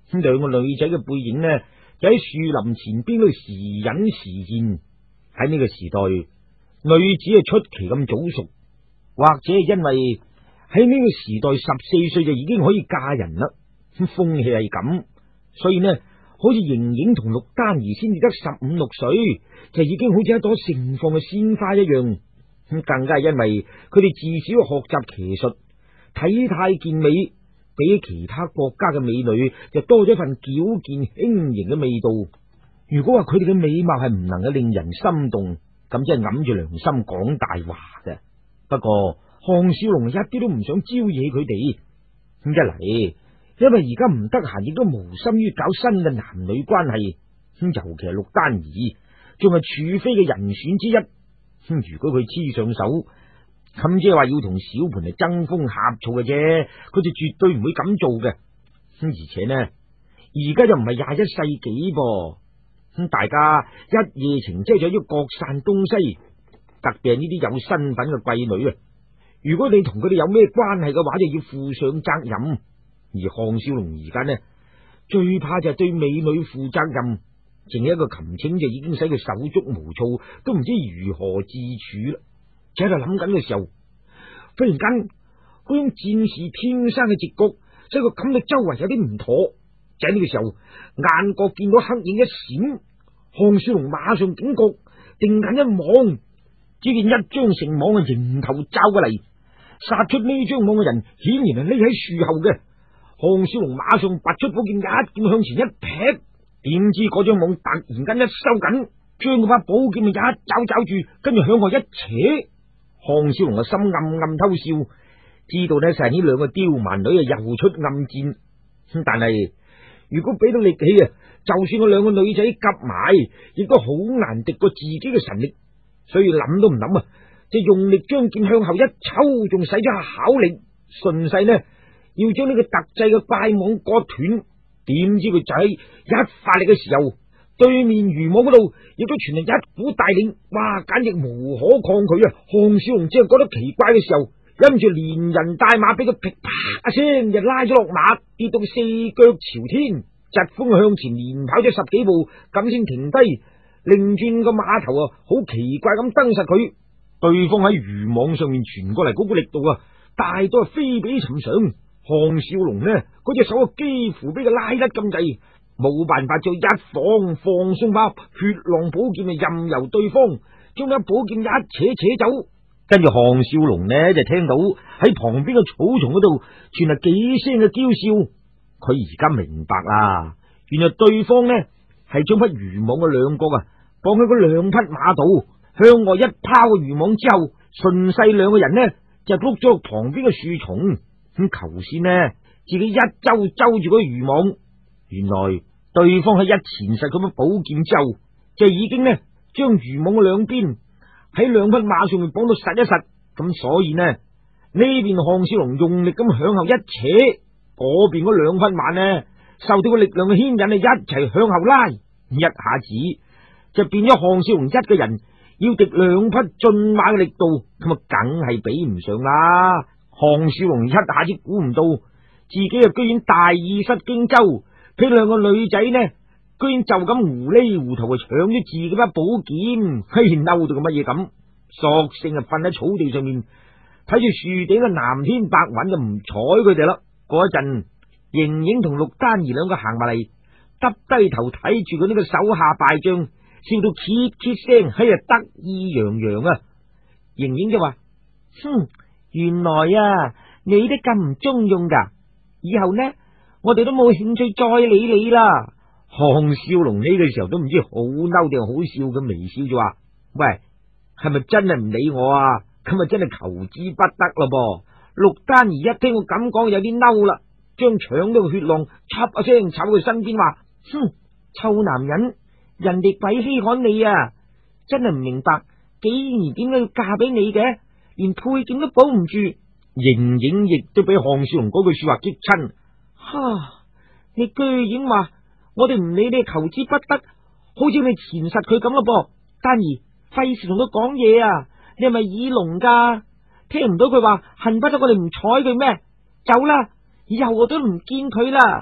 兩個女仔嘅背影呢，就喺樹林前邊度時隱時現。喺呢個時代，女子係出奇咁早熟，或者係因為喺呢個時代十四歲就已經可以嫁人啦，風氣係咁，所以呢，好似盈盈同陸丹兒先至得十五六歲，就已經好似一朵盛放嘅鮮花一樣。咁更加係因為佢哋自小學習騎術，體態健美，比起其他國家嘅美女就多咗一份矯健輕盈嘅味道。如果話佢哋嘅美貌係唔能夠令人心動，咁即係揞住良心講大話嘅。不過項少龍一啲都唔想招惹佢哋，咁一嚟，因為而家唔得閒，亦都無心於搞新嘅男女關係。咁尤其係陸丹兒，仲係處妃嘅人選之一。咁如果佢黐上手，咁即係話要同小盤嚟爭風呷醋嘅啫，佢就絕對唔會咁做嘅。咁而且呢，而家又唔係廿一世紀噃。咁大家一夜情之後就要各散東西，特別係呢啲有身份嘅貴女啊！如果你同佢哋有咩關係嘅話，就要負上責任。而項少龍而家呢，最怕就係對美女負責任，淨係一個擒青就已經使佢手足無措，都唔知如何自處啦。就喺度諗緊嘅時候，忽然間嗰種戰士天生嘅直覺，使佢感到周圍有啲唔妥。就喺呢個時候，眼角見到黑影一閃，項少龍馬上警覺，定眼一望，只見一張繩網嘅迎頭罩過嚟，殺出呢張網嘅人顯然係匿喺樹後嘅。項少龍馬上拔出寶劍，一劍向前一劈，點知嗰張網突然間一收緊，將嗰把寶劍一抓抓住，跟住向外一扯。項少龍嘅心暗暗偷笑，知道呢就係呢兩個刁蠻女啊又出暗箭。但係如果俾到力氣啊，就算我兩個女仔夾埋，亦都好難敵過自己嘅神力。所以諗都唔諗啊，就用力將劍向後一抽，仲使咗下巧力，順勢呢要將呢個特製嘅怪網割斷。點知佢仔一發力嘅時候，對面漁網嗰度亦都傳嚟一股大力，哇，簡直無可抗拒啊！項少龍只係覺得奇怪嘅時候，因住連人帶馬俾佢噼啪一聲就拉咗落馬，跌到四腳朝天，疾風向前連跑咗十幾步，咁先停低，擰轉個馬頭啊，好奇怪咁瞪實佢。對方喺漁網上面傳過嚟嗰股力度啊，大到係非比尋常。項少龍呢，嗰隻手啊幾乎俾佢拉得咁滯，冇辦法，就一放放鬆把血浪寶劍，就任由對方將一寶劍一扯扯走。跟住項少龍呢就聽到喺旁邊嘅草叢嗰度傳嚟幾聲嘅嬌笑。佢而家明白啦，原來對方呢係將匹漁網嘅兩角啊綁喺嗰兩匹馬度，向外一拋個漁網之後，順勢兩個人呢就碌咗旁邊嘅樹叢。咁求先呢，自己一周周住嗰個漁網，原來對方喺一前實咁樣寶劍之後，就已經呢將漁網嘅兩邊喺兩匹馬上面綁到實一實。咁所以呢，呢邊項少龍用力咁向後一扯，嗰邊嗰兩匹馬呢受到個力量嘅牽引啊，一齊向後拉，一下子就變咗項少龍一個人要敵兩匹駿馬嘅力度，咁啊梗係比唔上啦。項少龍一下子估唔到自己啊，居然大意失荊州，俾兩個女仔呢，居然就咁糊裏糊塗啊搶咗自己把寶劍，嘿，嬲到個乜嘢咁，索性啊瞓喺草地上面睇住樹頂嘅藍天白雲，就唔睬佢哋啦。嗰陣，盈盈同陸丹兒兩個行埋嚟，耷低頭睇住佢呢個手下敗將，笑到切切聲，嘿啊得意洋洋啊！盈盈就話：哼。原來啊，你都咁唔中用噶，以後呢，我哋都冇興趣再理你啦。項少龍呢個時候都唔知好嬲定好笑咁微笑住話：喂，係咪真係唔理我啊？咁啊真係求之不得咯噃。陸丹兒一聽我咁講，有啲嬲啦，將搶到個血浪，插一聲插佢身邊話：哼，臭男人，人哋鬼稀罕你啊，真係唔明白，竟然點解要嫁俾你嘅？連配劍都保唔住。盈盈亦都俾項少龍嗰句說話激親。哈！你居然話我哋唔理你求之不得，好似你纏實佢咁咯噃。丹兒，費事同佢講嘢啊！你係咪耳聾噶？聽唔到佢話恨不得我哋唔睬佢咩？走啦，以後我都唔見佢啦。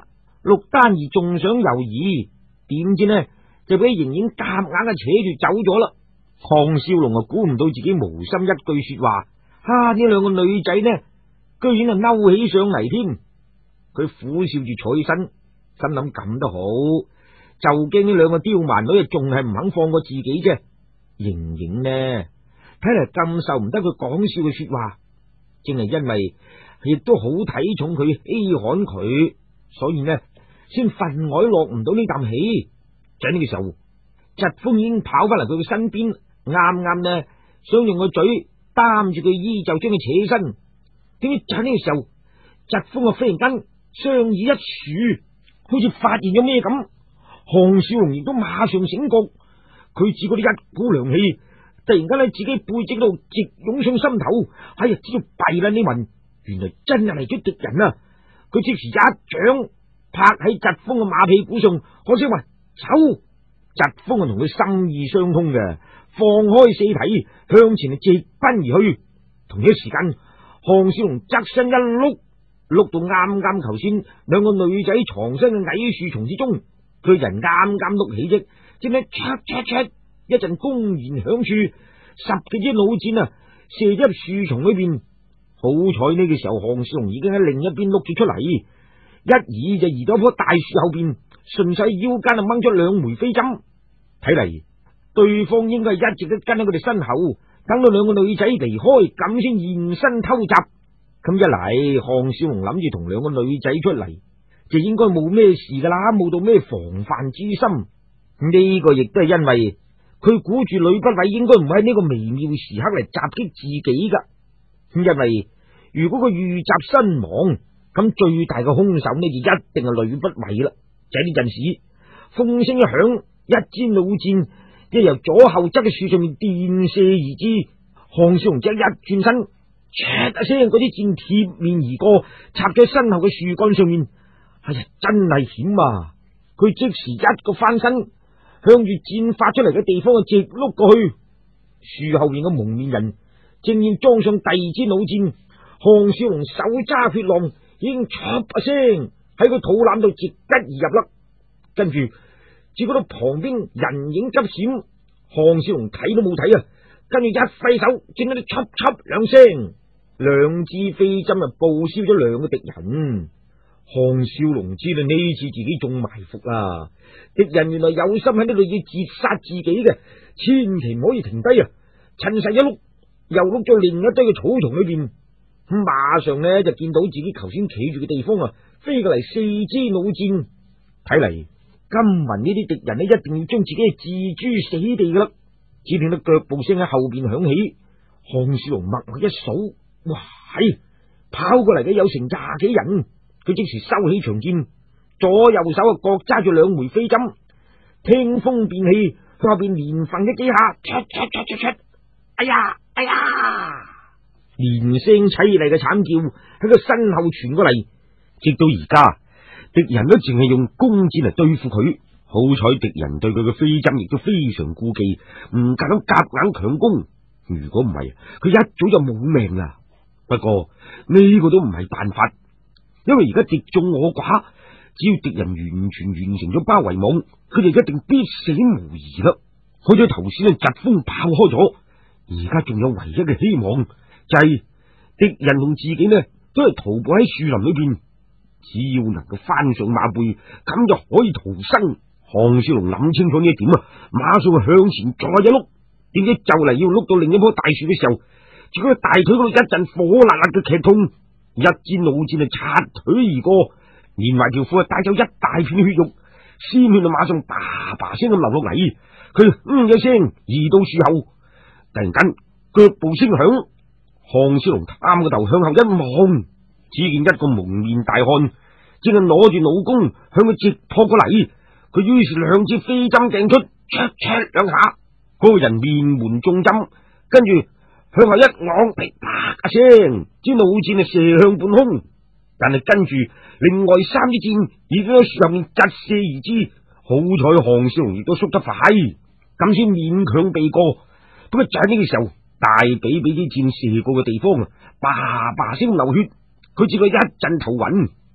陸丹兒仲想猶豫，點知呢就俾盈盈夾硬嘅扯住走咗啦。項少龍啊，估唔到自己無心一句說話，哈！呢兩個女仔呢，居然係嬲起上嚟添。佢苦笑住坐起身，心諗咁都好，就驚呢兩個刁蠻女啊，仲係唔肯放過自己啫。盈盈呢，睇嚟咁受唔得佢講笑嘅說話，正係因為亦都好睇重佢，稀罕佢，所以呢，先分外落唔到呢啖氣。就喺呢個時候，疾風已經跑翻嚟佢嘅身邊，啱啱呢想用個嘴擔住佢衣袖，將佢扯起身。點知就喺呢個時候，疾風啊忽然間雙耳一豎，好似發現咗咩咁。項少龍亦都馬上醒覺，佢只覺得一股涼氣突然間喺自己背脊度直湧上心頭。哎呀，知道弊啦！呢文原來真係嚟咗敵人啊！佢即時一掌拍喺疾風嘅馬屁股上，可聲話走。疾風啊同佢心意相通嘅，放開四蹄向前直奔而去。同一時間，項少龍側身一碌，碌到啱啱頭先兩個女仔藏身嘅矮樹叢之中。佢人啱啱碌起啫，正喺嚓嚓嚓一陣公然響處，十幾支弩箭啊射入樹叢裏邊。好彩呢個時候，項少龍已經喺另一邊碌咗出嚟，一移就移到一棵大樹後邊，順勢腰間啊掹咗兩枚飛針。睇嚟對方應該係一直都跟喺佢哋身後，等到兩個女仔離開，咁先現身偷襲。咁一嚟，項少龍諗住同兩個女仔出嚟，就應該冇咩事噶啦，冇到咩防範之心。呢個亦都係因為佢估住呂不韋應該唔會喺呢個微妙時刻嚟襲擊自己噶。因為如果佢遇襲身亡，咁最大嘅兇手呢就一定係呂不韋啦。就喺呢陣時，風聲一響，一支弩箭一由左後側嘅樹上面電射而至。項少龍只一轉身，唰一聲，嗰啲箭貼面而過，插咗身後嘅樹幹上面。哎呀，真係險啊！佢即時一個翻身，向住箭發出嚟嘅地方啊直碌過去。樹後面嘅蒙面人正要裝上第二支弩箭，項少龍手揸血浪，已經唰一聲喺個肚腩度直吉而入啦。跟住只覺到旁邊人影急閃，項少龍睇都冇睇啊！跟住一揮手，見到啲唰唰兩聲，兩支飛針啊報銷咗兩個敵人。項少龍知道呢次自己中埋伏啦，敵人原來有心喺呢度要截殺自己嘅，千祈唔可以停低啊！趁勢一碌，又碌咗另一堆嘅草叢裏邊，咁馬上呢就見到自己頭先企住嘅地方啊，飛過嚟四支弩箭。睇嚟今云呢啲敵人呢，一定要將自己係置諸死地噶啦。只聽到腳步聲喺後邊響起，項少龍默默一數，哇，係跑過嚟嘅有成廿幾人。佢即時收起長劍，左右手啊各揸住兩枚飛針，聽風便起，後邊連揈咗幾下，唰唰唰唰唰，哎呀哎呀，連聲淒厲嘅慘叫喺個身後傳過嚟。直到而家，敵人都淨係用弓箭嚟對付佢。好彩敵人對佢嘅飛針亦都非常顧忌，唔敢夾硬強攻。如果唔係，佢一早就冇命啦。不過呢、這個都唔係辦法。因為而家敵眾我寡，只要敵人完全完成咗包圍網，佢哋一定必死無疑啦。好彩頭先嘅疾風爆開咗，而家仲有唯一嘅希望，就係、是、敵人同自己呢都係徒步喺樹林裏邊，只要能夠翻上馬背，咁就可以逃生。項少龍諗清楚呢一點啊，馬上向前再一碌，點知就嚟要碌到另一棵大樹嘅時候，只覺得大腿嗰度一陣火辣辣嘅劇痛。一支弩箭就擦腿而過，連埋條褲啊帶走一大片血肉，鮮血就馬上叭叭聲咁流落嚟。佢嗯一聲移到樹後，突然間腳步聲響，項少龍探個頭向後一望，只見一個蒙面大漢正係攞住弩弓向佢直撲過嚟。佢於是兩支飛針掟出，唰唰兩下，嗰、那個人面門中針，跟住向後一昂，噼啪一聲，支弩箭啊射向半空。但係跟住另外三支箭已經喺樹後面疾射而至，好彩項少龍亦都縮得快，咁先勉強避過。不過就喺呢個時候，大髀俾啲箭射過嘅地方啊，叭叭聲流血，佢只覺一陣頭暈，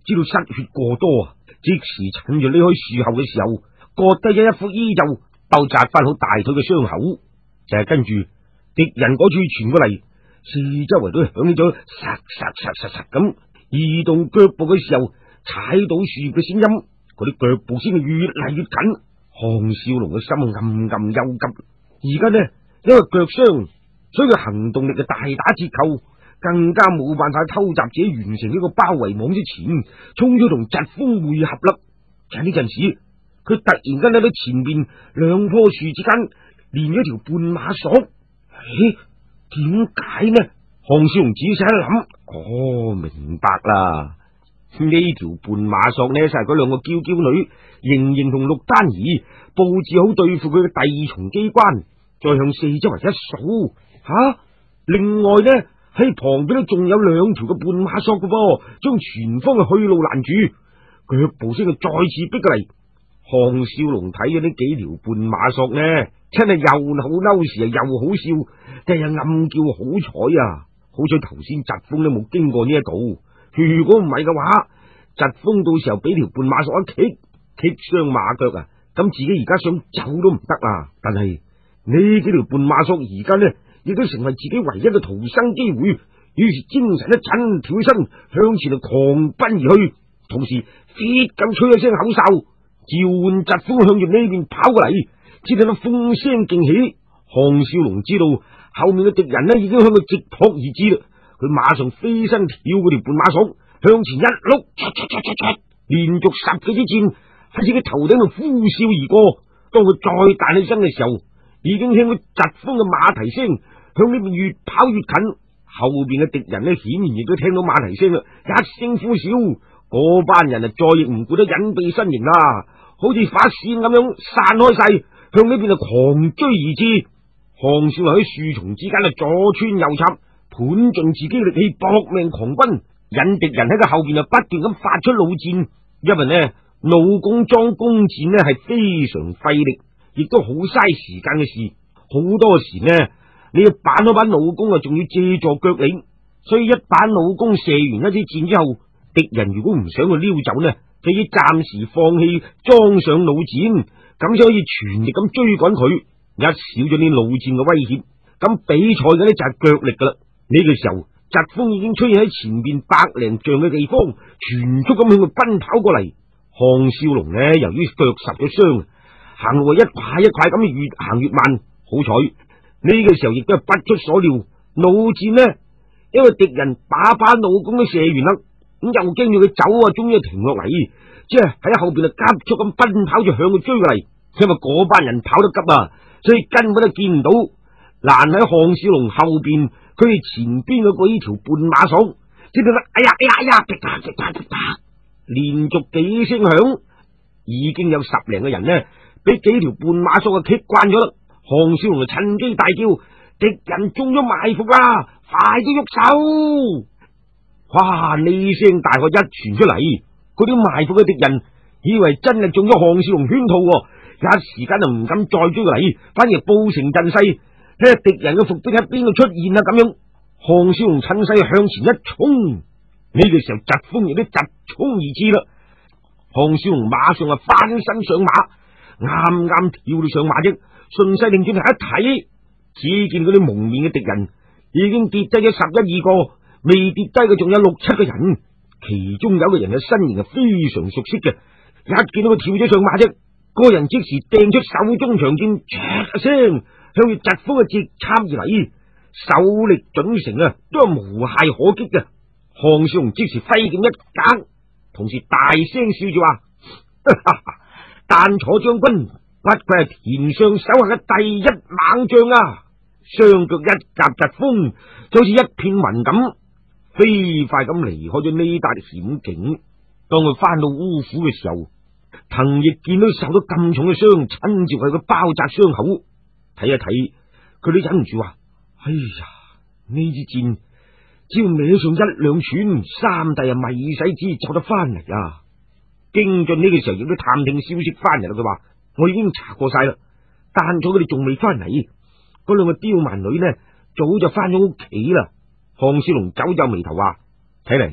知道失血過多啊，即時趁住匿開樹後嘅時候，割低咗一副衣袖，兜紮翻好大腿嘅傷口。就係跟住敵人嗰處傳過嚟，四周圍都響起咗沙沙沙沙沙咁移動腳步嘅時候，踩到樹葉嘅聲音，嗰啲腳步先係越嚟越近。項少龍嘅心暗暗憂急，而家呢，因為腳傷，所以佢行動力嘅大打折扣，更加冇辦法偷襲者完成呢個包圍網之前，衝咗同疾風會合啦。就喺呢陣時，佢突然間睇到前邊兩棵樹之間連咗條絆馬索。咦？點解呢？項少龍仔細一諗，哦，明白啦。呢條絆馬索呢，就係嗰兩個嬌嬌女盈盈同陸丹兒布置好對付佢嘅第二重機關，再向四周圍一數，吓、啊，另外呢，喺旁邊咧仲有兩條嘅絆馬索嘅噃，將前方嘅去路攔住，腳步聲佢再次逼過嚟。項少龍睇咗呢幾條絆馬索呢，真係又好嬲時啊，又好笑，真係暗叫好彩啊！好彩頭先疾風都冇經過呢一度。如果唔係嘅話，疾風到時候俾條絆馬索一棘，棘傷馬腳啊！咁自己而家想走都唔得啦。但係呢幾條絆馬索而家呢，亦都成為自己唯一嘅逃生機會。於是精神一振，跳起身向前就狂奔而去，同時 fit 咁吹一聲口哨，召喚疾風向住呢邊跑過嚟。只睇到風聲勁起，項少龍知道後面嘅敵人呢已經向佢直撲而至啦。佢馬上飛身跳嗰條絆馬索，向前一碌，連續十幾支箭喺自己頭頂度呼嘯而過。當佢再彈起身嘅時候，已經聽到疾風嘅馬蹄聲向呢邊越跑越近。後邊嘅敵人呢，顯然亦都聽到馬蹄聲啦，一聲呼嘯，嗰班人啊再亦唔顧得隱蔽身形啦，好似發線咁樣散開晒，向呢邊就狂追而至。項少龍喺樹叢之間啊左穿右插，盤盡自己力氣搏命狂奔，引敵人喺佢後邊就不斷咁發出弩箭。因為呢弩弓裝弓箭呢係非常費力，亦都好嘥時間嘅事。好多時呢你要板嗰把弩弓啊，仲要借助腳力，所以一把弩弓射完一支箭之後，敵人如果唔想去撩走呢，就要暫時放棄裝上弩箭，咁先可以全力咁追趕佢。一少咗啲弩箭嘅威脅，咁比賽嘅呢就係腳力噶啦。呢個時候，疾風已經出現喺前邊百零丈嘅地方，全速咁向佢奔跑過嚟。項少龍呢，由於腳受咗傷，行路一塊一塊咁越行越慢。好彩呢個時候亦都係不出所料，弩箭呢，因為敵人把把弩弓都射完啦，咁又驚住佢走啊，終於停落嚟，即係喺後邊就急速咁奔跑住向佢追過嚟。因為嗰班人跑得急啊，所以根本都見唔到攔喺項少龍後邊，佢哋前邊嗰個呢條絆馬索，只覺得哎呀哎呀哎呀，滴答滴答滴答，連續幾聲響，已經有十零個人呢，俾幾條絆馬索啊棘慣咗啦。項少龍就趁機大叫：敵人中咗埋伏啦，快啲喐手！哇！呢聲大喝一傳出嚟，嗰啲埋伏嘅敵人以為真係中咗項少龍圈套，一時間就唔敢再追過嚟，反而佈成陣勢，睇下敵人嘅伏兵喺邊度出現啊！咁樣，項少龍趁勢向前一衝，呢個時候疾風亦都疾衝而至啦。項少龍馬上啊翻身上馬，啱啱跳到上馬啫，順勢擰轉頭一睇，只見嗰啲蒙面嘅敵人已經跌低咗十一二個，未跌低嘅仲有六七個人，其中有個人嘅身形係非常熟悉嘅，一見到佢跳咗上馬啫，個人即時掟出手中長劍，唰一聲向住疾風嘅直插而嚟，手力準成啊，都係無懈可擊嘅。項少龍即時揮劍一夾，同時大聲笑住話：丹楚將軍不愧係田上手下嘅第一猛將啊！雙腳一夾疾風，就好似一片雲咁，飛快咁離開咗呢笪險境。當佢翻到烏府嘅時候，藤亦見到受到咁重嘅傷，親自為佢包紮傷口。睇一睇，佢都忍唔住話：哎呀，呢支箭只要歪上一兩寸，三弟啊咪使旨意走得翻嚟啊！京俊呢個時候亦都探聽消息翻嚟啦，佢話：我已經查過晒啦，丹楚佢哋仲未翻嚟，嗰兩個刁蠻女呢早就翻咗屋企啦。項少龍皺皺眉頭話：睇嚟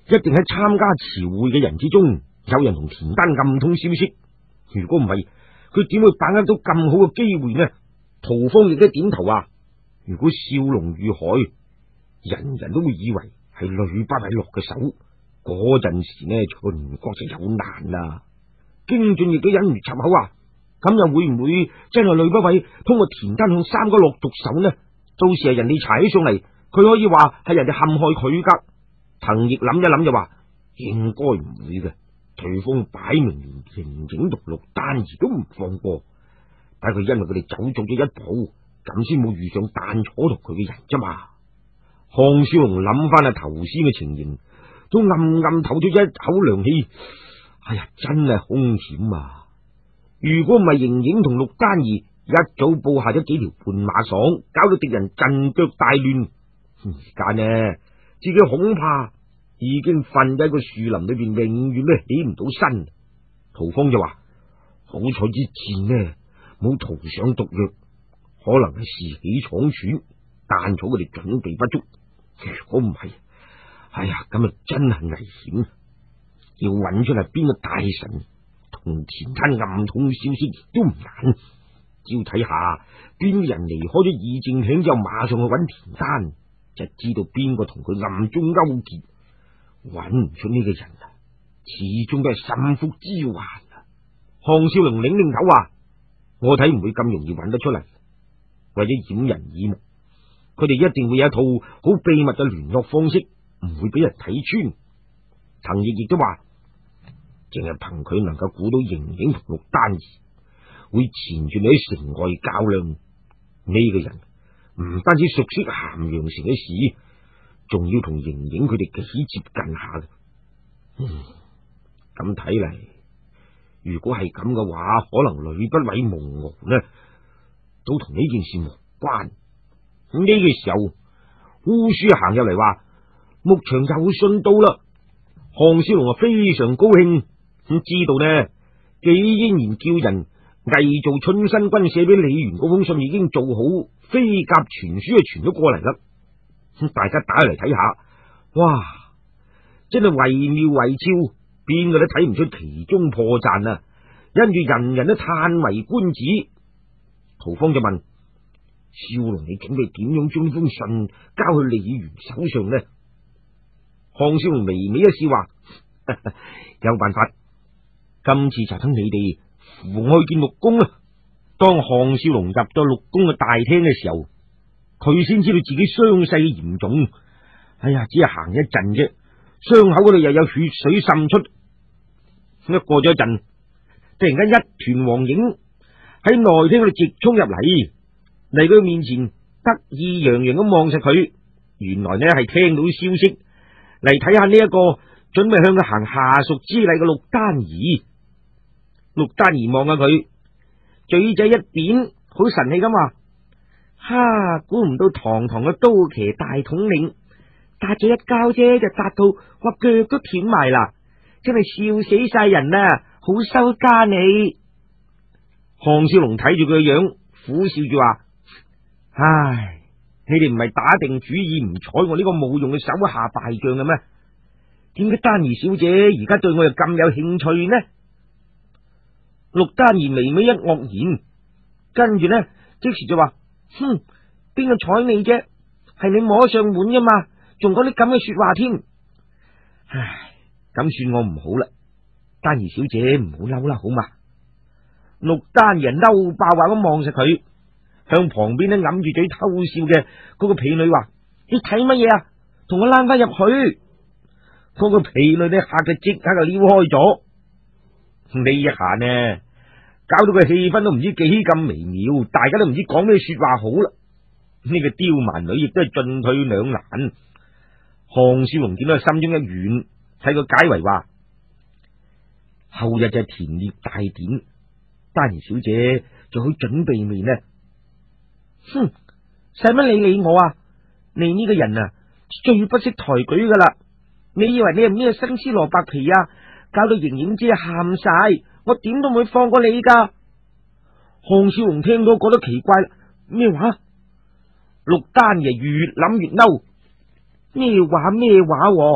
一定喺參加朝會嘅人之中，有人同田丹暗通消息。如果唔係，佢點會把握到咁好嘅機會呢？屠方亦都點頭話：如果少龍遇害，人人都會以為係呂不韋落嘅手，嗰陣時呢，秦國就有難啦。荊俊亦都忍唔住插口話：咁又會唔會真係呂不韋通過田丹向三哥落毒手呢？到時係人哋查起上嚟，佢可以話係人哋陷害佢噶。滕毅諗一諗就話：應該唔會嘅，對方擺明連嬴政同陸丹兒都唔放過，但係佢因為佢哋走咗咗一步，咁先冇遇上旦楚同佢嘅人啫嘛。項少龍諗翻啊頭先嘅情形，都暗暗唞咗一口涼氣。哎呀，真係凶險啊！如果唔係嬴政同陸丹兒一早布下咗幾條絆馬樁，搞到敵人陣腳大亂，而家呢，自己恐怕已經瞓喺個樹林裏邊，永遠都起唔到身。屠方就話：好彩之前呢冇塗上毒藥，可能係士氣倉促，旦楚佢哋準備不足。如果唔係，哎呀，咁啊真係危險。要揾出嚟邊個大臣同田丹暗通消息亦都唔難，只要睇下邊啲人離開咗議政廳之後，馬上去揾田丹，就知道邊個同佢暗中勾結。揾唔出呢個人啊，始終都係心腹之患啊！項少龍擰擰頭話：我睇唔會咁容易揾得出嚟，為咗掩人耳目，佢哋一定會有一套好秘密嘅聯絡方式，唔會俾人睇穿。滕毅亦都話：淨係憑佢能夠估到嬴政同陸丹兒會纏住你喺城外較量，呢個人唔單止熟悉咸陽城嘅事，仲要同嬴政佢哋幾接近下嘅。嗯，咁睇嚟，如果係咁嘅話，可能呂不韋蒙敖呢都同呢件事無關。咁呢個時候，烏書行入嚟話：牧場有信到啦。項少龍啊非常高興，咁知道呢紀嫣然叫人偽造春申君寫俾李元嗰封信已經做好，飛鴿傳書啊傳咗過嚟啦。咁大家打嚟睇下，哇，真係惟妙惟肖，邊個都睇唔出其中破綻啊！因住人人都嘆為觀止。屠方就問：少龍，你準備點樣將呢封信交去李元手上呢？項少龍微微一笑話：有辦法，今次就等你哋扶我去見陸公啦。當項少龍入到陸公嘅大廳嘅時候，佢先知道自己傷勢嚴重。哎呀，只係行一陣啫，傷口嗰度又有血水滲出。一過咗一陣，突然間一團黃影喺內廳嗰度直衝入嚟，嚟佢面前得意洋洋咁望實佢。原來呢係聽到消息嚟睇下呢一個準備向佢行下屬之禮嘅陸丹兒。陸丹兒望下佢，嘴仔一扁，好神氣咁話：哈，估唔到堂堂嘅刀騎大統領，打咗一跤啫，就打到我腳都斷埋啦，真係笑死晒人啦！好收家你。項少龍睇住佢嘅樣，苦笑住話：唉，你哋唔係打定主意唔睬我呢個冇用嘅手下敗將嘅咩？點解丹兒小姐而家對我又咁有興趣呢？陸丹兒微微一愕然，跟住呢即時就話：哼，邊個睬你啫？係你摸上門噶嘛，仲講啲咁嘅說話添。唉，咁算我唔好啦，丹兒小姐唔好嬲啦，好嘛？陸丹兒嬲爆話咁望實佢，向旁邊呢揞住嘴偷笑嘅嗰個婢女話：你睇乜嘢啊？同我躝翻入去。嗰個婢女呢嚇佢即刻就撩開咗。呢一下呢，搞到個氣氛都唔知幾咁微妙，大家都唔知講咩說話好啦。呢個刁蠻女亦都係進退兩難。項少龍見到心中一軟，睇個解圍話：後日就係田獵大典，丹兒小姐做好準備未呢？哼，使乜理理我啊？你呢個人啊，最不識抬舉噶啦！你以為你係咩生絲蘿蔔皮啊？搞到盈盈姐喊晒，我點都唔會放過你噶。項少龍聽到覺得奇怪啦，咩話？陸丹爺越諗越嬲，咩話咩話？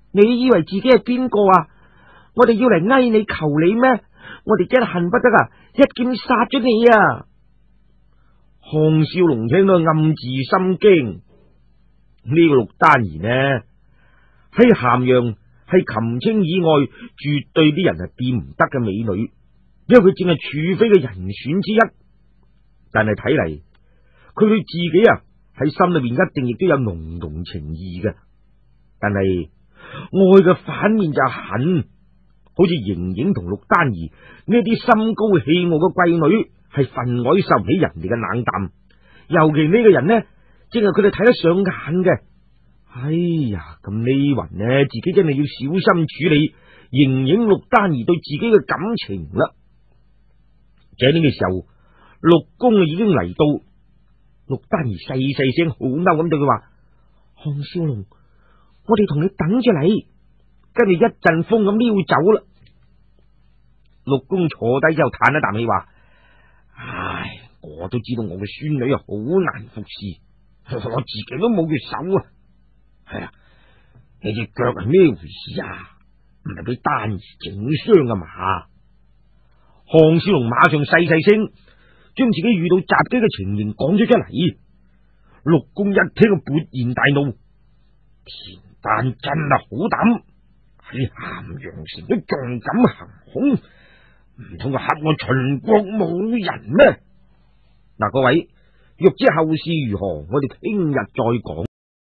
你以為自己係邊個啊？我哋要嚟哀你求你咩？我哋真係恨不得啊，一劍殺咗你啊！ 項少龍聽到暗自心驚，呢、這個陸丹兒呢喺咸陽係禽青以外絕對啲人係掂唔得嘅美女，因為佢正係處妃嘅人選之一。但係睇嚟，佢對自己啊喺心裏邊一定亦都有濃濃情意嘅。但係愛嘅反面就係恨，好似盈盈同陸丹兒呢啲心高氣傲嘅貴女，係分外受唔起人哋嘅冷淡。尤其呢個人呢，正係佢哋睇得上眼嘅。哎呀，咁呢云呢，自己真係要小心處理盈盈、陸丹兒對自己嘅感情啦。就喺呢個時候，陸公已經嚟到，陸丹兒細細聲好嬲咁對佢話：項少龍，我哋同你等住你，跟住一陣風咁撩走啦。陸公坐低之後嘆一啖氣話：唉，我都知道我嘅孫女啊好難服侍，我自己都冇隻手啊。係啊，你隻腳係咩回事啊？唔係俾丹兒整傷啊嘛？項少龍馬上細細聲將自己遇到襲擊嘅情形講咗出嚟。陸公一聽就勃然大怒：田丹真係好膽，喺咸陽城都仲敢行凶，唔通佢嚇我秦國冇人咩？嗱，各位欲知後事如何，我哋聽日再講。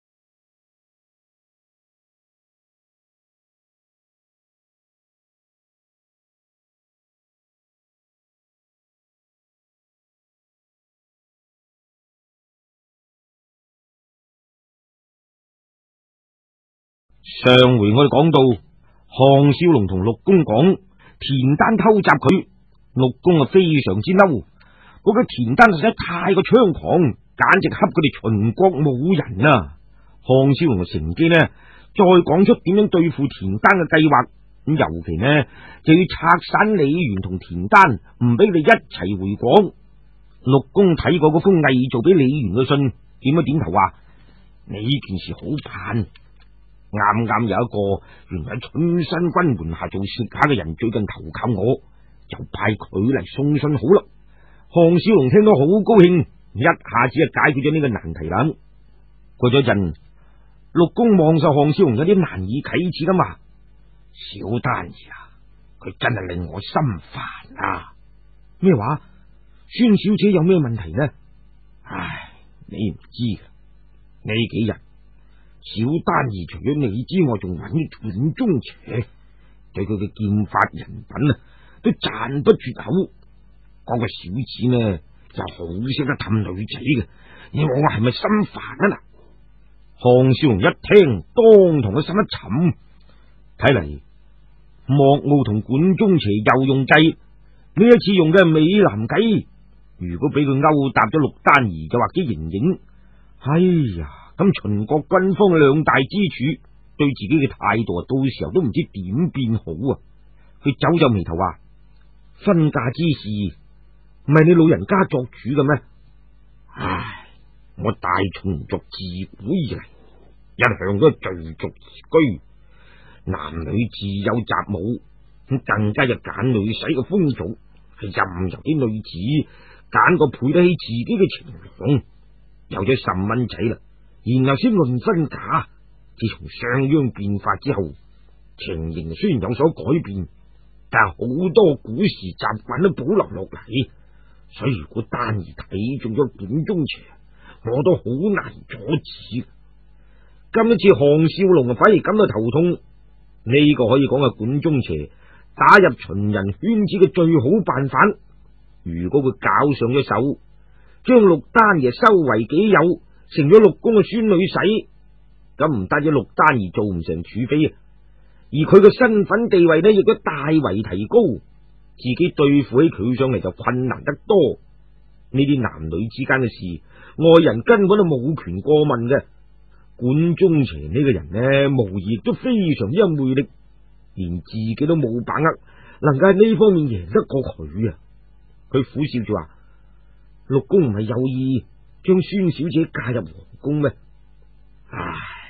上回我哋講到項少龍同陸公講田丹偷襲佢，陸公啊非常之嬲，嗰個田丹實在太過猖狂，簡直恰佢哋秦國冇人啊！項少龍乘機呢，再講出點樣對付田丹嘅計劃，咁尤其呢就要拆散李元同田丹，唔俾你一齊回國。陸公睇過嗰封偽造俾李元嘅信，點咗點頭話：呢件事好辦。啱啱有一個原來喺春申君門下做蝕下嘅人，最近投靠我，就派佢嚟送信好啦。項少龍聽到好高興，一下子就解決咗呢個難題啦。過咗一陣，陸公望受項少龍有啲難以啟齒咁話：小丹兒啊，佢真係令我心煩啊！咩話？孫小姐有咩問題呢？唉，你唔知呢幾日。小丹兒除咗你之外，仲揾咗管中邪，對佢嘅劍法人品啊，都讚不絕口。嗰、那個小子呢，就好識得氹女仔嘅，你話我係咪心煩啊？嗱，項少龍一聽，當堂嘅心一沉，睇嚟莫傲同管中邪又用計，呢一次用嘅係美男計。如果俾佢勾搭咗陸丹兒，就或者盈盈，哎呀！咁秦國軍方嘅兩大支柱對自己嘅態度啊，到時候都唔知點變好啊！佢皺皺眉頭話：婚嫁之事唔係你老人家作主嘅咩？唉，我大蟲族自古以嚟一向都係聚族而居，男女自有雜務，咁更加有揀女婿嘅風俗，係任由啲女子揀個配得起自己嘅情郎，有咗十蚊仔啦。然後先論婚嫁。自從商鞅變法之後，情形雖然有所改變，但係好多古時習慣都保留落嚟。所以如果丹兒睇中咗管中邪，我都好難阻止。今一次項少龍反而感到頭痛，呢、這個可以講係管中邪打入秦人圈子嘅最好辦法。如果佢搞上咗手，將陸丹爺收為己有，成咗陸公嘅孫女婿，咁唔單止陸丹兒做唔成儲妃啊，而佢嘅身份地位呢亦都大為提高，自己對付起佢上嚟就困難得多。呢啲男女之間嘅事，外人根本都冇權過問嘅。管中邪呢個人呢，無疑都非常之有魅力，連自己都冇把握能夠喺呢方面贏得過佢啊！佢苦笑住話：陸公唔係有意將孫小姐嫁入皇宮咩？唉，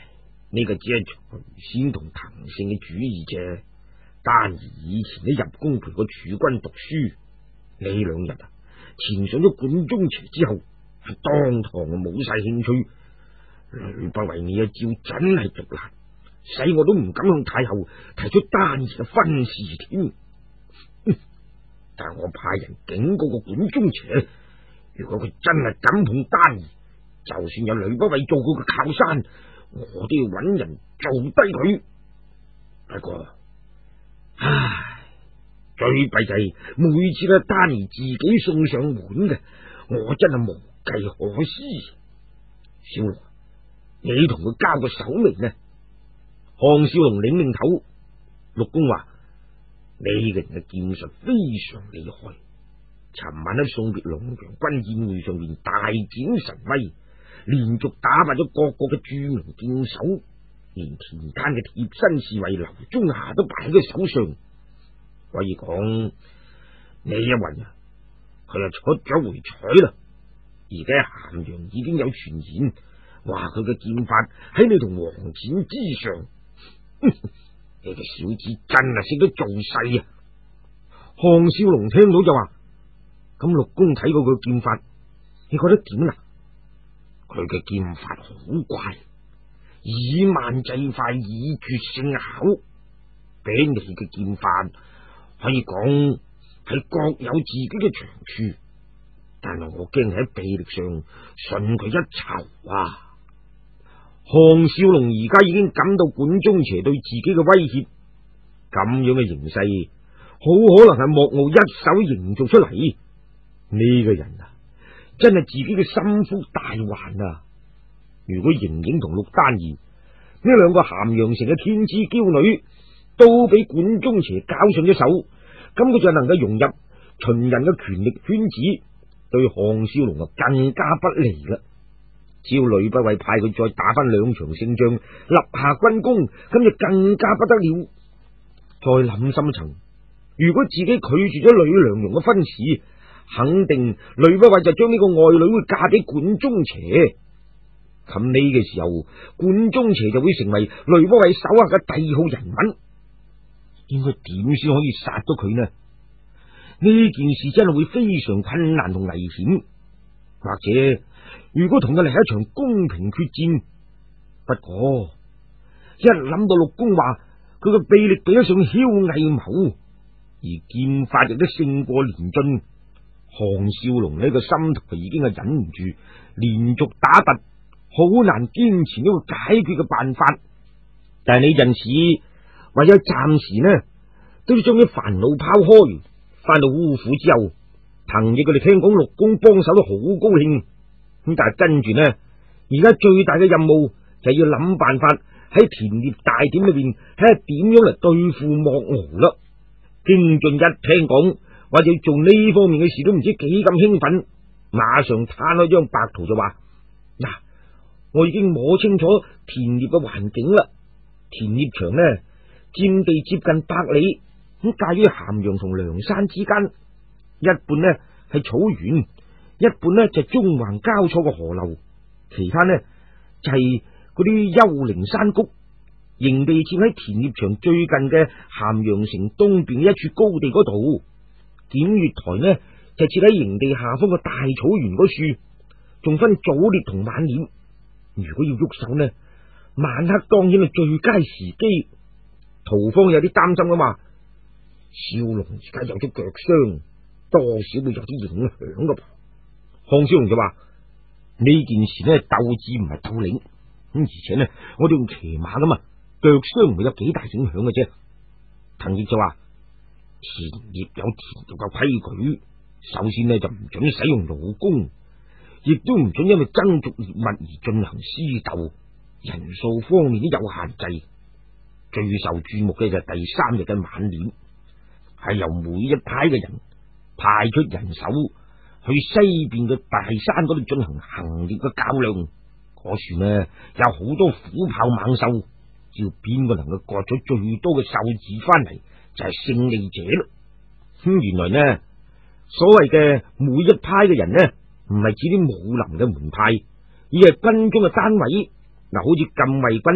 呢個只係徐仙同藤勝嘅主意啫。丹兒以前喺入宮陪過儲君讀書，呢兩日啊，纏上咗管中邪之後，係當堂冇晒興趣。呂不韋呢一招真係毒辣，使我都唔敢向太后提出丹兒嘅婚事添。但我派人警告過管中邪，如果佢真係敢碰丹兒，就算有呂不韋做佢嘅靠山，我都要揾人做低佢。不過，唉，最弊就係每次都丹兒自己送上門嘅，我真係無計可施。小龍，你同佢交個手未呢？項少龍擰擰頭，陸公話：呢個人嘅劍術非常厲害，尋晚喺送別龍陽軍宴會上面大展神威，連續打敗咗各國嘅著名劍手，連田間嘅貼身侍衛劉忠夏都敗喺佢手上。可以講呢一運啊，佢就出咗回彩啦。而家咸陽已經有傳言，話佢嘅劍法喺你同黃展之上。你個小子真係識得做勢啊！項少龍聽到就話：咁陸公睇過佢嘅劍法，你覺得點啊？佢嘅劍法好怪，以慢制快，以絕勝巧，比你嘅劍法可以講係各有自己嘅長處，但係我驚喺臂力上遜佢一籌啊！項少龍而家已經感到管中邪對自己嘅威脅，咁樣嘅形勢，好可能係莫傲一手營造出嚟。呢個人啊，真係自己嘅心腹大患啊！如果盈盈同陸丹兒呢兩個咸陽城嘅天之驕女都俾管中邪交上咗手，咁佢就能夠融入秦人嘅權力圈子，對項少龍啊更加不利啦。只要呂不韋派佢再打翻兩場勝仗，立下軍功，咁就更加不得了。再諗深層，如果自己拒絕咗呂良容嘅婚事，肯定呂不韋就將呢個愛女會嫁俾管中邪。咁呢個時候，管中邪就會成為呂不韋手下嘅第二號人物。應該點先可以殺到佢呢？呢件事真係會非常困難同危險，或者如果同佢嚟係一場公平決戰，不過一諗到陸公話佢嘅臂力比得上梟毅謀，而劍法亦都勝過連晉，項少龍呢個心頭已經係忍唔住，連續打突，好難堅持呢個解決嘅辦法。但係呢陣時唯有暫時呢，都要將啲煩惱拋開。翻到烏府之後，藤毅佢哋聽講陸公幫手都好高興。咁但係跟住呢，而家最大嘅任務就係要諗辦法喺田獵大典裏邊睇下點樣嚟對付莫敖啦。京俊一聽講或者要做呢方面嘅事，都唔知幾咁興奮，馬上攤開張白圖就話：嗱，我已經摸清楚田獵嘅環境啦。田獵場呢，佔地接近百里，咁介於咸陽同梁山之間，一半呢係草原，一半呢就係中橫交錯嘅河流，其他呢就係嗰啲幽靈山谷。營地設喺田獵場最近嘅咸陽城東邊嘅一處高地嗰度，檢閱台呢就設喺營地下方嘅大草原嗰處，仲分早獵同晚獵。如果要喐手呢，晚黑當然係最佳時機。屠方有啲擔心噶嘛，少龍而家有啲腳傷，多少會有啲影響噶噃。項少龍就話：呢件事呢，鬥智唔係鬥領，咁而且呢，我哋用騎馬噶嘛，腳傷唔會有幾大影響嘅啫。藤毅就話：田獵有田獵嘅規矩，首先呢就唔准使用弩弓，亦都唔准因為爭逐獵物而進行私鬥，人數方面都有限制。最受注目嘅就係第三日嘅晚練，係由每一派嘅人派出人手去西邊嘅大山嗰度進行行獵嘅較量。嗰處呢有好多虎豹猛獸，只要邊個能夠割咗最多嘅獸子翻嚟，就係、是、勝利者咯。咁、嗯、原來呢，所謂嘅每一派嘅人呢，唔係指啲武林嘅門派，而係軍中嘅單位。嗱，好似禁衛軍、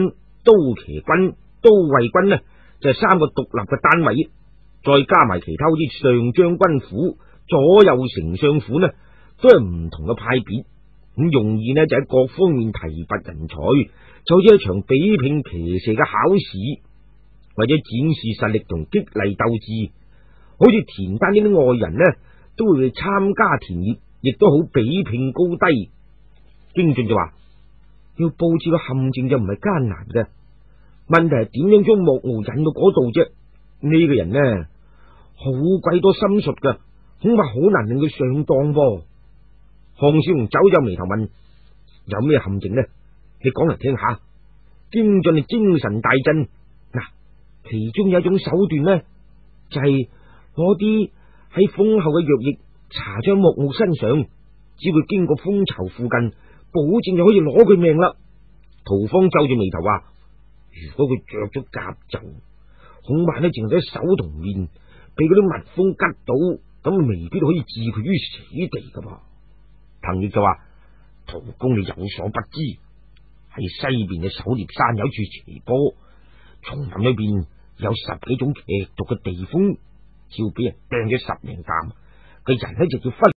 刀騎軍、都尉軍呢，就係三個獨立嘅單位，再加埋其他好似上將軍府、左右丞相府呢，都係唔同嘅派別，咁容易呢就喺各方面提拔人才，就好似一場比拼騎射嘅考試，或者展示實力同激勵鬥志。好似田單呢啲外人呢，都會去參加田獵，亦都好比拼高低。經俊就話，要布置個陷阱就唔係艱難嘅，問題係點樣將莫敖引到嗰度啫？呢、這個人呢，好鬼多心術噶，恐怕好難令佢上當噃。項少龍皺皺眉頭問：有咩陷阱呢？你講嚟聽下。經俊係精神大振，嗱，其中有一種手段呢，就係攞啲喺豐厚嘅藥液搽喺莫敖身上，只要佢經過蜂巢附近，保證就可以攞佢命啦。陶方皺住眉頭話：如果佢着咗甲胄，恐怕呢淨係喺手同面，被嗰啲蜜蜂吉到，咁未必可以置佢於死地噶噃。彭毅就話：陶公你有所不知，喺西邊嘅狩獵山有處斜坡，叢林裏邊有十幾種劇毒嘅地風，只要俾人掟咗十零啖，佢人呢就要忽